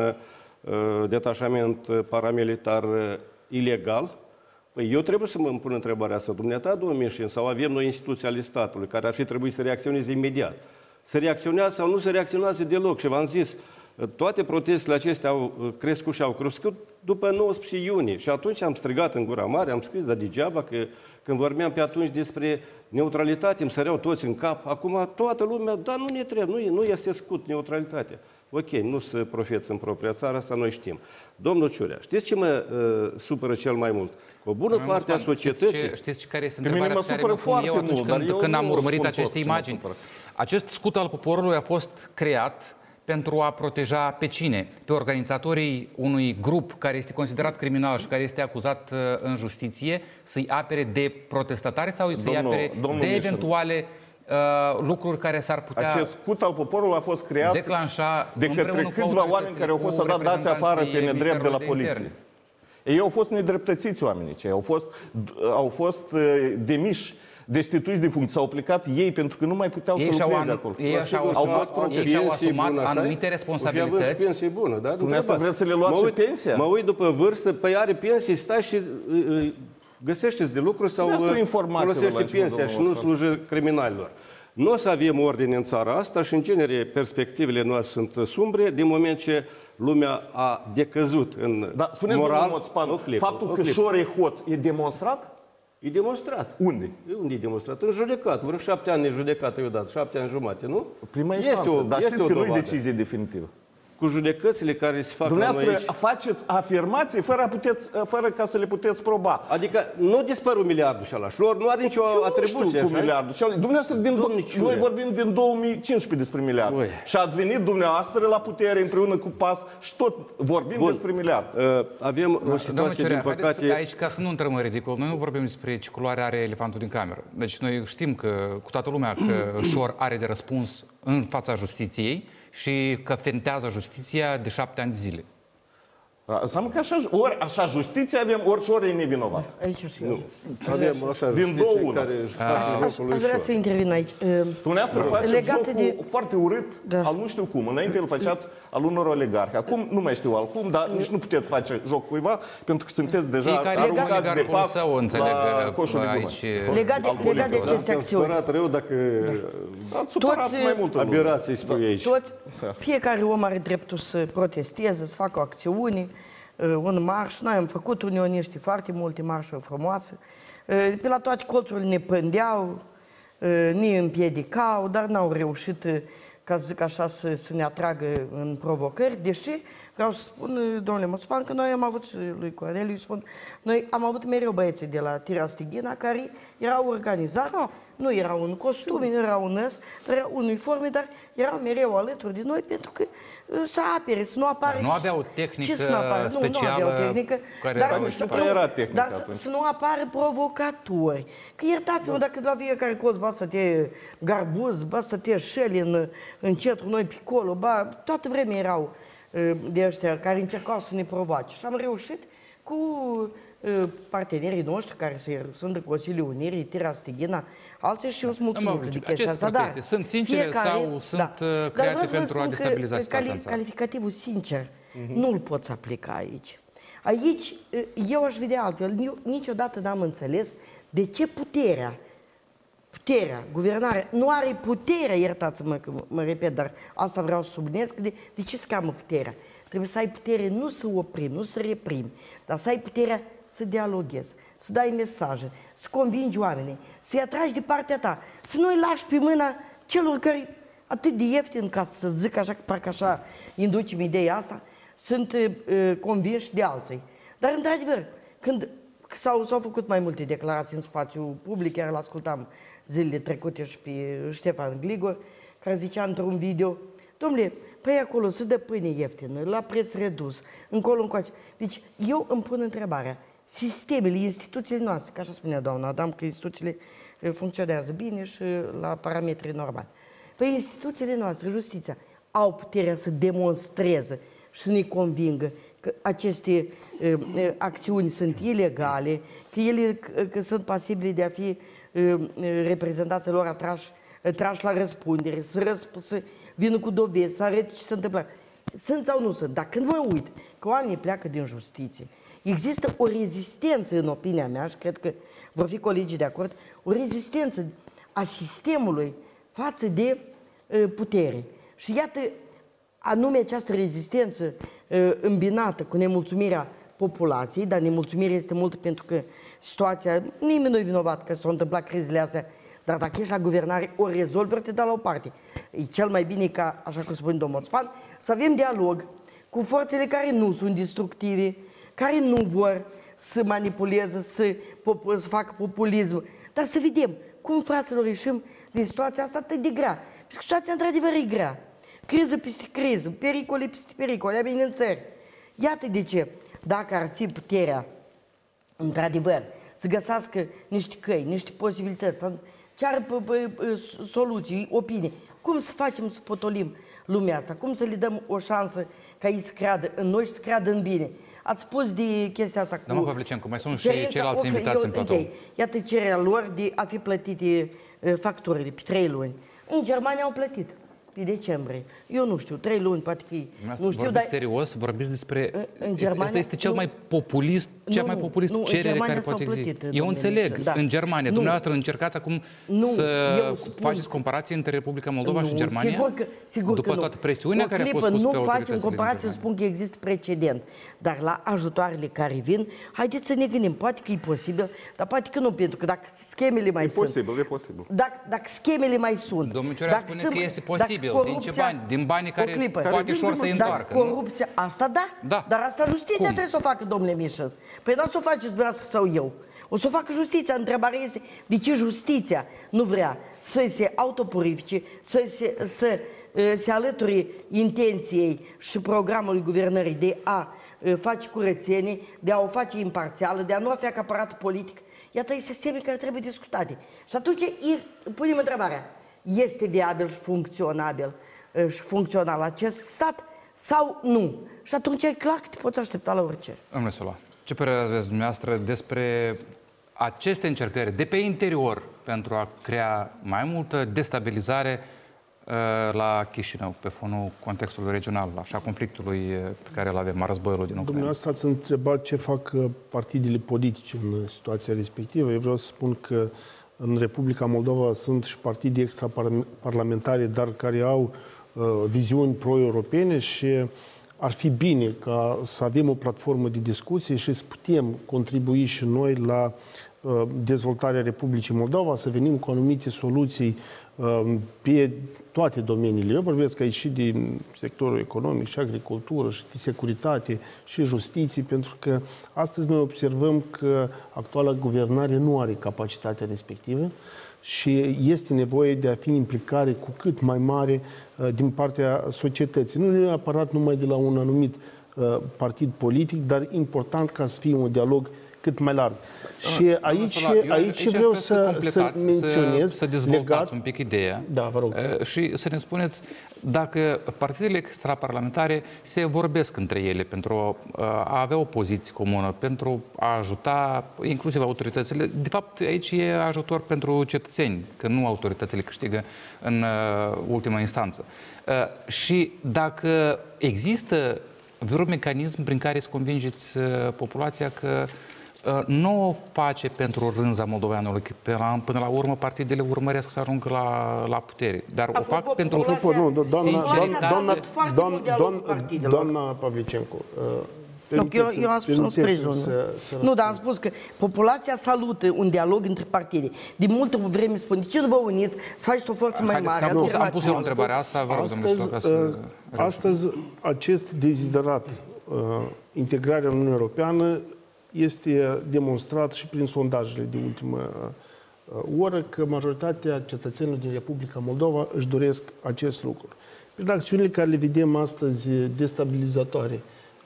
uh, detașament paramilitar uh, ilegal. Păi eu trebuie să mă pun întrebarea asta. Dumneata, domnul Mișin, sau avem noi instituții ale statului care ar fi trebuit să reacționeze imediat. Se reacționează sau nu se reacționează deloc. Și v-am zis, toate protestele acestea au crescut și au crescut după nouăsprezece iunie. Și atunci am strigat în gura mare, am scris, dar degeaba, că când vorbeam pe atunci despre neutralitate, îmi săreau toți în cap. Acum toată lumea, dar nu ne trebuie, nu, nu este scut neutralitatea. Ok, nu se profeți în propria țară, asta noi știm. Domnul Ciurea, știți ce mă uh, supără cel mai mult? O bună Am parte a societății... Știți, ce, știți care este întrebarea pe care mă pun eu atunci mult, când, eu când am urmărit aceste imagini? Acest scut al poporului a fost creat pentru a proteja pe cine? Pe organizatorii unui grup care este considerat criminal și care este acuzat în justiție să-i apere de protestatari sau să-i apere de eventuale uh, lucruri care s-ar putea Acest scut al poporului a fost creat declanșa de către câțiva oameni care au fost să dați afară pe nedrept de la poliție. Ei au fost nedreptățiți oamenii cei, au fost, au fost uh, demiși, destituiți de funcție, s-au plecat ei pentru că nu mai puteau ei să lucreze acolo. Ei și-au asumat, ei și-au asumat bună, anumite responsabilități. Pensie bună, da? Dumneavoastră vreți să le luați și pensia? Mă uit după vârstă, păi are pensie, stai și uh, găsește-ți de lucru sau folosește pensia și nu slujă criminalilor. Nu o să avem ordine în țara asta și, în genere, perspectivele noastre sunt sumbre din moment ce lumea a decăzut în da, spuneți, moral. Moțpan, faptul că Șor e hoț e demonstrat? E demonstrat. Unde? Unde e demonstrat? În judecat. Vreo șapte ani de judecată i-o dat. Șapte ani jumate, nu? Prima instanță, o, dar știți că nu e decizie definitivă. Cu judecățile care se fac dumneavoastră aici. faceți afirmații fără, a puteți, fără ca să le puteți proba. Adică nu dispărul miliardul și ala. Șor nu are nicio eu atribuție. Nu știu cu miliardul și ala. Dumneavoastră, din noi vorbim din două mii cincisprezece despre miliard. Ui. Și ați venit dumneavoastră la putere împreună cu PAS și tot vorbim Bun. despre miliard. Uh, avem o situație, din păcate... Aici, ca să nu intrăm în ridicol, noi nu vorbim despre ce culoare are elefantul din cameră. Deci noi știm că, cu toată lumea, că Șor are de răspuns în fața justiției și că fentează justiția de șapte ani de zile. Înseamnă că așa, ori așa justiție avem, ori Șor e nevinovat. Aici și eu. Avem așa din două care își face locul lui Aș vrea să intervin aici. Dumneavoastră faceți jocul de... foarte urât, da. al nu știu cum. Înainte îl făceați al unor oligarhi. Acum nu mai știu al cum, dar nici nu puteți face joc cuiva, pentru că sunteți deja aruncați de pas la coșul de gunoi. Legat de, legat de aceste acțiuni. Am supărat rău dacă ați supărat mai mult aberații spui aici. Fiecare om are dreptul să protesteze, să facă o acțiune, un marș. Noi am făcut unioniștii foarte multe marșuri frumoase. Pe la toate colțurile ne pândeau, ne împiedicau, dar n-au reușit, ca să zic așa, să, să ne atragă în provocări. Deși, vreau să spun, domnule Moțpan, că noi am avut, și lui Corneliu spun, noi am avut mereu băieții de la Tira Stighina care erau organizați, Nu erau în costume, nu erau în ăs, nu erau în uniforme, dar erau mereu alături de noi pentru că să apere, să nu apară... Dar nu aveau o tehnică ce să nu apară? specială nu, nu aveau tehnică, care dar, era să, nu era tehnică dar atunci. să, să nu apară provocatori. Că iertați-mă, da. Dacă la fiecare colț ba să te garbuz, ba să te șeli în, în centru, noi picolo, ba, toată vremea erau de ăștia care încercau să ne provoace. Și am reușit cu partenerii noștri care sunt în Consiliul Unirii, Tira Stighina, alții și eu sunt mulțumită de chestia asta. Dar sunt sincere fiecare, sau sunt da. create pentru a destabiliza situația în țară? Calificativul sincer uh-huh. nu-l poți aplica aici. Aici eu aș vedea altfel. Eu niciodată n-am înțeles de ce puterea, puterea, guvernarea, nu are puterea, iertați-mă că mă repet, dar asta vreau să subliniez, de, de ce se cheamă puterea? Trebuie să ai putere nu să oprimi, nu să reprimi, dar să ai puterea să dialoghezi, să dai mesaje, să convingi oamenii, să-i atragi de partea ta, să nu-i lași pe mâna celor care atât de ieftin, ca să zic așa, parcă așa inducem ideea asta, sunt uh, convinși de alții. Dar, într-adevăr, când s-au, s-au făcut mai multe declarații în spațiu public, chiar l-ascultam zilele trecute și pe Ștefan Gligor, care zicea într-un video, domnule, păi acolo se dă pâine ieftină, la preț redus, încolo încoace. Deci eu îmi pun întrebarea, sistemele, instituțiile noastre, ca așa spunea doamna Adam, că instituțiile funcționează bine și la parametri normali. Păi instituțiile noastre, justiția, au puterea să demonstreze și să ne convingă că aceste uh, acțiuni sunt ilegale, că ele că sunt pasibile de a fi uh, reprezentanții lor atrași, trași la răspundere, să, răsp să vină cu dovezi, să arăte ce se întâmplă. Sunt sau nu sunt? Dar când mă uit că oamenii pleacă din justiție, există o rezistență, în opinia mea, și cred că vor fi colegii de acord, o rezistență a sistemului față de uh, putere. Și iată, anume această rezistență uh, îmbinată cu nemulțumirea populației, dar nemulțumirea este mult pentru că situația, nimeni nu e vinovat că s-au întâmplat crizele astea, dar dacă ești la guvernare, o rezolvi, ori te dau la o parte. E cel mai bine ca, așa cum spune domnul Oțpan, să avem dialog cu forțele care nu sunt destructive, care nu vor să manipuleze, să, să facă populism, dar să vedem cum, fraților, ieșim din situația asta atât de grea. Pentru că situația, într-adevăr, e grea. Criză peste criză, pericole peste pericole, amenințări. Iată de ce, dacă ar fi puterea, într-adevăr, să găsească niște căi, niște posibilități, chiar soluții, opinii, cum să facem să potolim lumea asta, cum să le dăm o șansă ca ei să creadă în noi și să creadă în bine. Ați spus de chestia asta cu... Doamna Pavlicencu, mai sunt și ceilalți invitați în platou. Iată cererea lor de a fi plătite facturile pe trei luni. În Germania au plătit pe decembrie. Eu nu știu, trei luni, poate că nu știu, dar... serios, vorbiți despre... În Germania... Asta este cel mai populist, cea mai populist nu, cerere care poate exista. Eu înțeleg, da. În Germania. Nu. Dumneavoastră încercați acum nu, să spun... faceți comparații între Republica Moldova nu, și Germania? Sigur că, sigur după că toată presiunea o care clipă, a fost pusă nu pe facem comparație, spun că există precedent. Dar la ajutoarele care vin, haideți să ne gândim, poate că e posibil, dar poate că nu, pentru că dacă schemele mai e sunt... posibil, e posibil. Dacă, dacă schemele mai sunt... Domnul Ciorea spune că este posibil. Din ce bani? Din banii care poate ușor să-i întoarcă. Corupția, asta da, da. Dar asta justiția Cum? trebuie să o facă, domnule Mișel. Păi nu o să o faceți dumneavoastră sau eu. O să o facă justiția. Întrebarea este de ce justiția nu vrea să se autopurifice, să se, să, se alăture intenției și programului guvernării de a face curățenie, de a o face imparțială, de a nu fi acaparat politic. Iată, e sisteme care trebuie discutate. Și atunci punem întrebarea. Este viabil și funcționabil și funcțional acest stat sau nu? Și atunci e clar că te poți aștepta la orice. Domnule Sola, ce părere aveți dumneavoastră despre aceste încercări de pe interior pentru a crea mai multă destabilizare uh, la Chișinău, pe fonul contextului regional, așa conflictului pe care îl avem, a războiului din Ucraina? Dumneavoastră ați întrebat ce fac partidele politice în situația respectivă. Eu vreau să spun că în Republica Moldova sunt și partide extraparlamentare, dar care au uh, viziuni pro-europene și ar fi bine ca să avem o platformă de discuție și să putem contribui și noi la dezvoltarea Republicii Moldova, să venim cu anumite soluții pe toate domeniile. Eu vorbesc aici și din sectorul economic, și agricultură, și securitate, și justiție, pentru că astăzi noi observăm că actuala guvernare nu are capacitatea respectivă și este nevoie de a fi implicare cu cât mai mare din partea societății. Nu neapărat numai de la un anumit partid politic, dar important ca să fie un dialog cât mai larg. Și aici, aici, aici vreau să, să menționez... Să, să dezvoltați legat... un pic ideea. Da, vă rog. Și să ne spuneți dacă partidele extraparlamentare se vorbesc între ele pentru a avea o poziție comună, pentru a ajuta inclusiv autoritățile. De fapt, aici e ajutor pentru cetățeni, că nu autoritățile câștigă în ultima instanță. Și dacă există vreun mecanism prin care să convingeți populația că nu o face pentru rânza moldoveanului, că până la urmă partidele urmăresc să ajungă la, la putere. Dar apropo, o fac pentru apropo, nu, doamna, doamna, doamna, doamna, doamna Pavlicenco, nu, eu, eu am spus un sprezon. Nu, dar am spus că populația salută un dialog între partide. De multă vreme spune, de ce nu vă uniți să faceți o forță mai mare? Am pus, am pus eu întrebarea asta, vă rog, domnule Stoca, să... Astăzi, acest deziderat, uh, integrarea în Uniunea Europeană, este demonstrat și prin sondajele de ultimă uh, oră că majoritatea cetățenilor din Republica Moldova își doresc acest lucru. Prin acțiunile care le vedem astăzi destabilizatoare,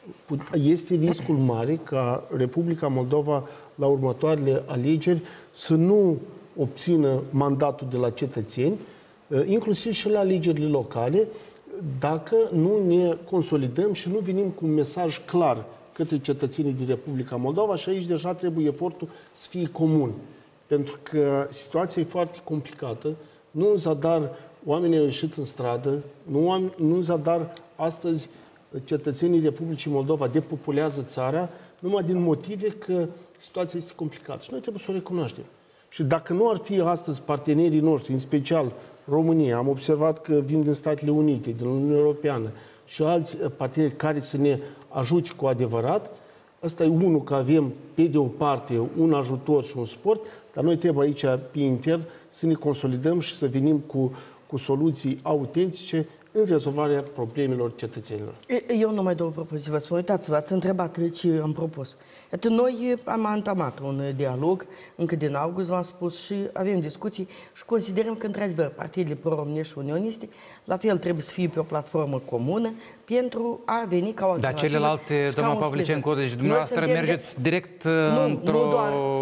este riscul mare ca Republica Moldova la următoarele alegeri să nu obțină mandatul de la cetățeni, inclusiv și la alegerile locale, dacă nu ne consolidăm și nu venim cu un mesaj clar către cetățenii din Republica Moldova și aici deja trebuie efortul să fie comun. Pentru că situația e foarte complicată, nu în zadar oamenii au ieșit în stradă, nu, nu în zadar astăzi cetățenii Republicii Moldova depopulează țara numai din motive că situația este complicată. Și noi trebuie să o recunoaștem. Și dacă nu ar fi astăzi partenerii noștri, în special România, am observat că vin din Statele Unite, din Uniunea Europeană și alți parteneri care să ne ajute cu adevărat, ăsta e unul, că avem pe de o parte un ajutor și un suport, dar noi trebuie aici, pe intern, să ne consolidăm și să venim cu, cu soluții autentice în rezolvarea problemelor cetățenilor. Eu nu mai două propoziții vă spun. Uitați-vă, ați întrebat ce am propus. Iată, noi am antamat un dialog încă din august, v-am spus, și avem discuții și considerăm că, într-adevăr, partidele pro-românești și unioniste, la fel trebuie să fie pe o platformă comună pentru a veni ca o alternativă. Dar celelalte, doamna Pavlicenco, deci dumneavoastră mergeți direct într-o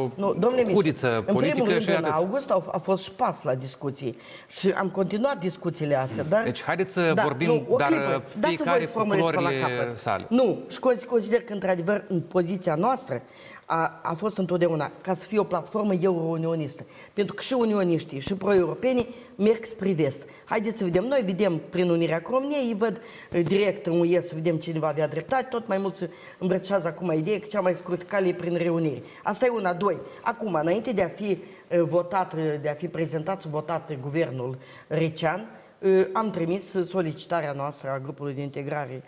cudiță politică. În primul rând, și în august a, a fost și pas la discuții și am continuat discuțiile astea. Dar, deci haideți să da, vorbim, nu, dar fiecare cu culorile sale. Nu, și consider că, într-adevăr, în poziția noastră a, a fost întotdeauna ca să fie o platformă euro-unionistă. Pentru că și unioniștii și pro-europenii merg spre vest. Haideți să vedem. Noi vedem prin unirea cu România, îi văd direct în U E să vedem cine va avea dreptate. Tot mai mult se îmbrățișează acum ideea că cea mai scurtă cale e prin reunire. Asta e una. Doi. Acum, înainte de a fi votat, de a fi prezentat și votat guvernul Recean, am trimis solicitarea noastră a grupului de integrare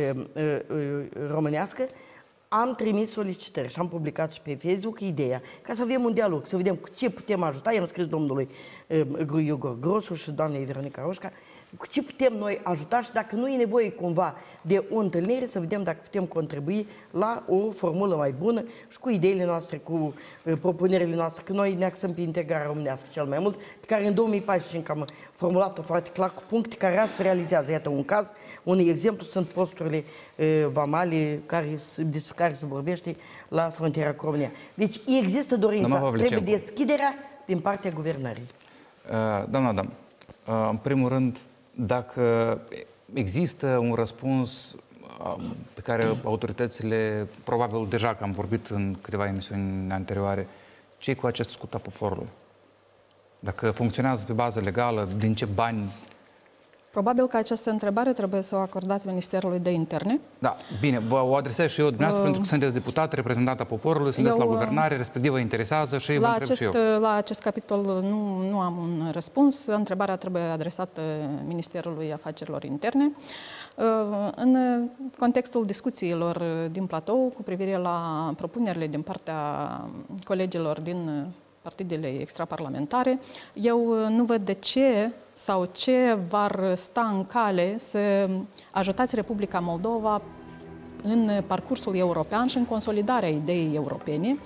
românească. Am trimis solicitări și am publicat și pe Facebook ideea ca să avem un dialog, să vedem cu ce putem ajuta. I-am scris domnului Igor Grosu și doamnei Veronica Roșca cu ce putem noi ajuta și dacă nu e nevoie cumva de o întâlnire, să vedem dacă putem contribui la o formulă mai bună și cu ideile noastre, cu propunerile noastre, că noi ne axăm pe integrarea românească cel mai mult, pe care în două mii paisprezece am formulat-o foarte clar cu puncte care se realizează. Iată un caz, un exemplu sunt posturile vamale care, despre care se vorbește la frontiera cu România. Deci există dorința, trebuie deschiderea din partea guvernării. Uh, doamna Adam, uh, în primul rând, dacă există un răspuns pe care autoritățile, probabil deja că am vorbit în câteva emisiuni anterioare, ce-i cu acest scut a poporului? Dacă funcționează pe bază legală, din ce bani Probabil că această întrebare trebuie să o acordați Ministerului de Interne. Da, bine, vă o adresez și eu dumneavoastră, Uh, pentru că sunteți deputat, reprezentant a poporului, sunteți eu, la guvernare, respectiv vă interesează și vă la întreb acest, și eu. La acest capitol nu, nu am un răspuns. Întrebarea trebuie adresată Ministerului Afacerilor Interne. Uh, În contextul discuțiilor din platou cu privire la propunerile din partea colegilor din partidele extraparlamentare, eu nu văd de ce sau ce v-ar sta în cale să ajutați Republica Moldova în parcursul european și în consolidarea ideii europene,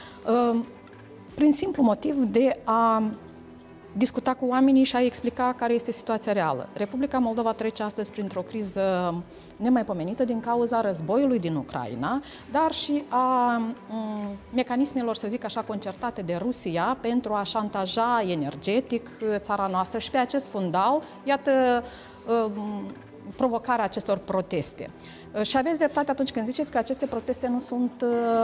prin simplu motiv de a discuta cu oamenii și a explica care este situația reală. Republica Moldova trece astăzi printr-o criză nemaipomenită din cauza războiului din Ucraina, dar și a mecanismelor, să zic așa, concertate de Rusia pentru a șantaja energetic țara noastră și pe acest fundal, iată, provocarea acestor proteste. Și aveți dreptate atunci când ziceți că aceste proteste nu sunt,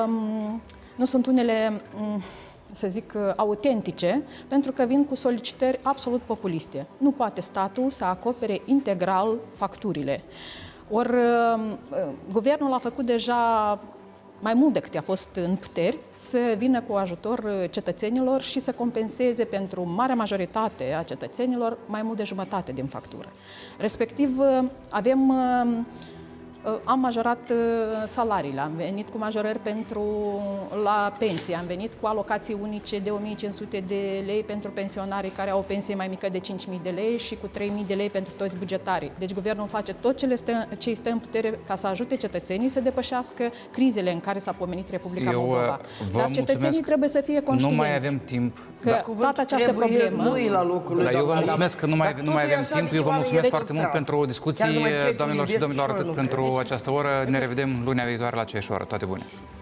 nu sunt unele, să zic, autentice, pentru că vin cu solicitări absolut populiste. Nu poate statul să acopere integral facturile. Ori guvernul a făcut deja mai mult decât a fost în puteri să vină cu ajutor cetățenilor și să compenseze pentru marea majoritate a cetățenilor mai mult de jumătate din factură. Respectiv, avem am majorat salariile, am venit cu majorări pentru la pensie, am venit cu alocații unice de o mie cinci sute de lei pentru pensionarii care au o pensie mai mică de cinci mii de lei și cu trei mii de lei pentru toți bugetarii. Deci guvernul face tot ce îi stă în putere ca să ajute cetățenii să depășească crizele în care s-a pomenit Republica Eu, Moldova. Dar cetățenii trebuie să fie conștienți. Nu mai avem timp. Că da. toată această problemă... Nu e la locul lui. Da, eu vă mulțumesc că nu mai, nu mai avem timp. Eu vă mulțumesc foarte mult pentru o discuție, doamnelor și domnilor, atât pentru această oră. Ne revedem lunea viitoare la aceeași oră. Toate bune!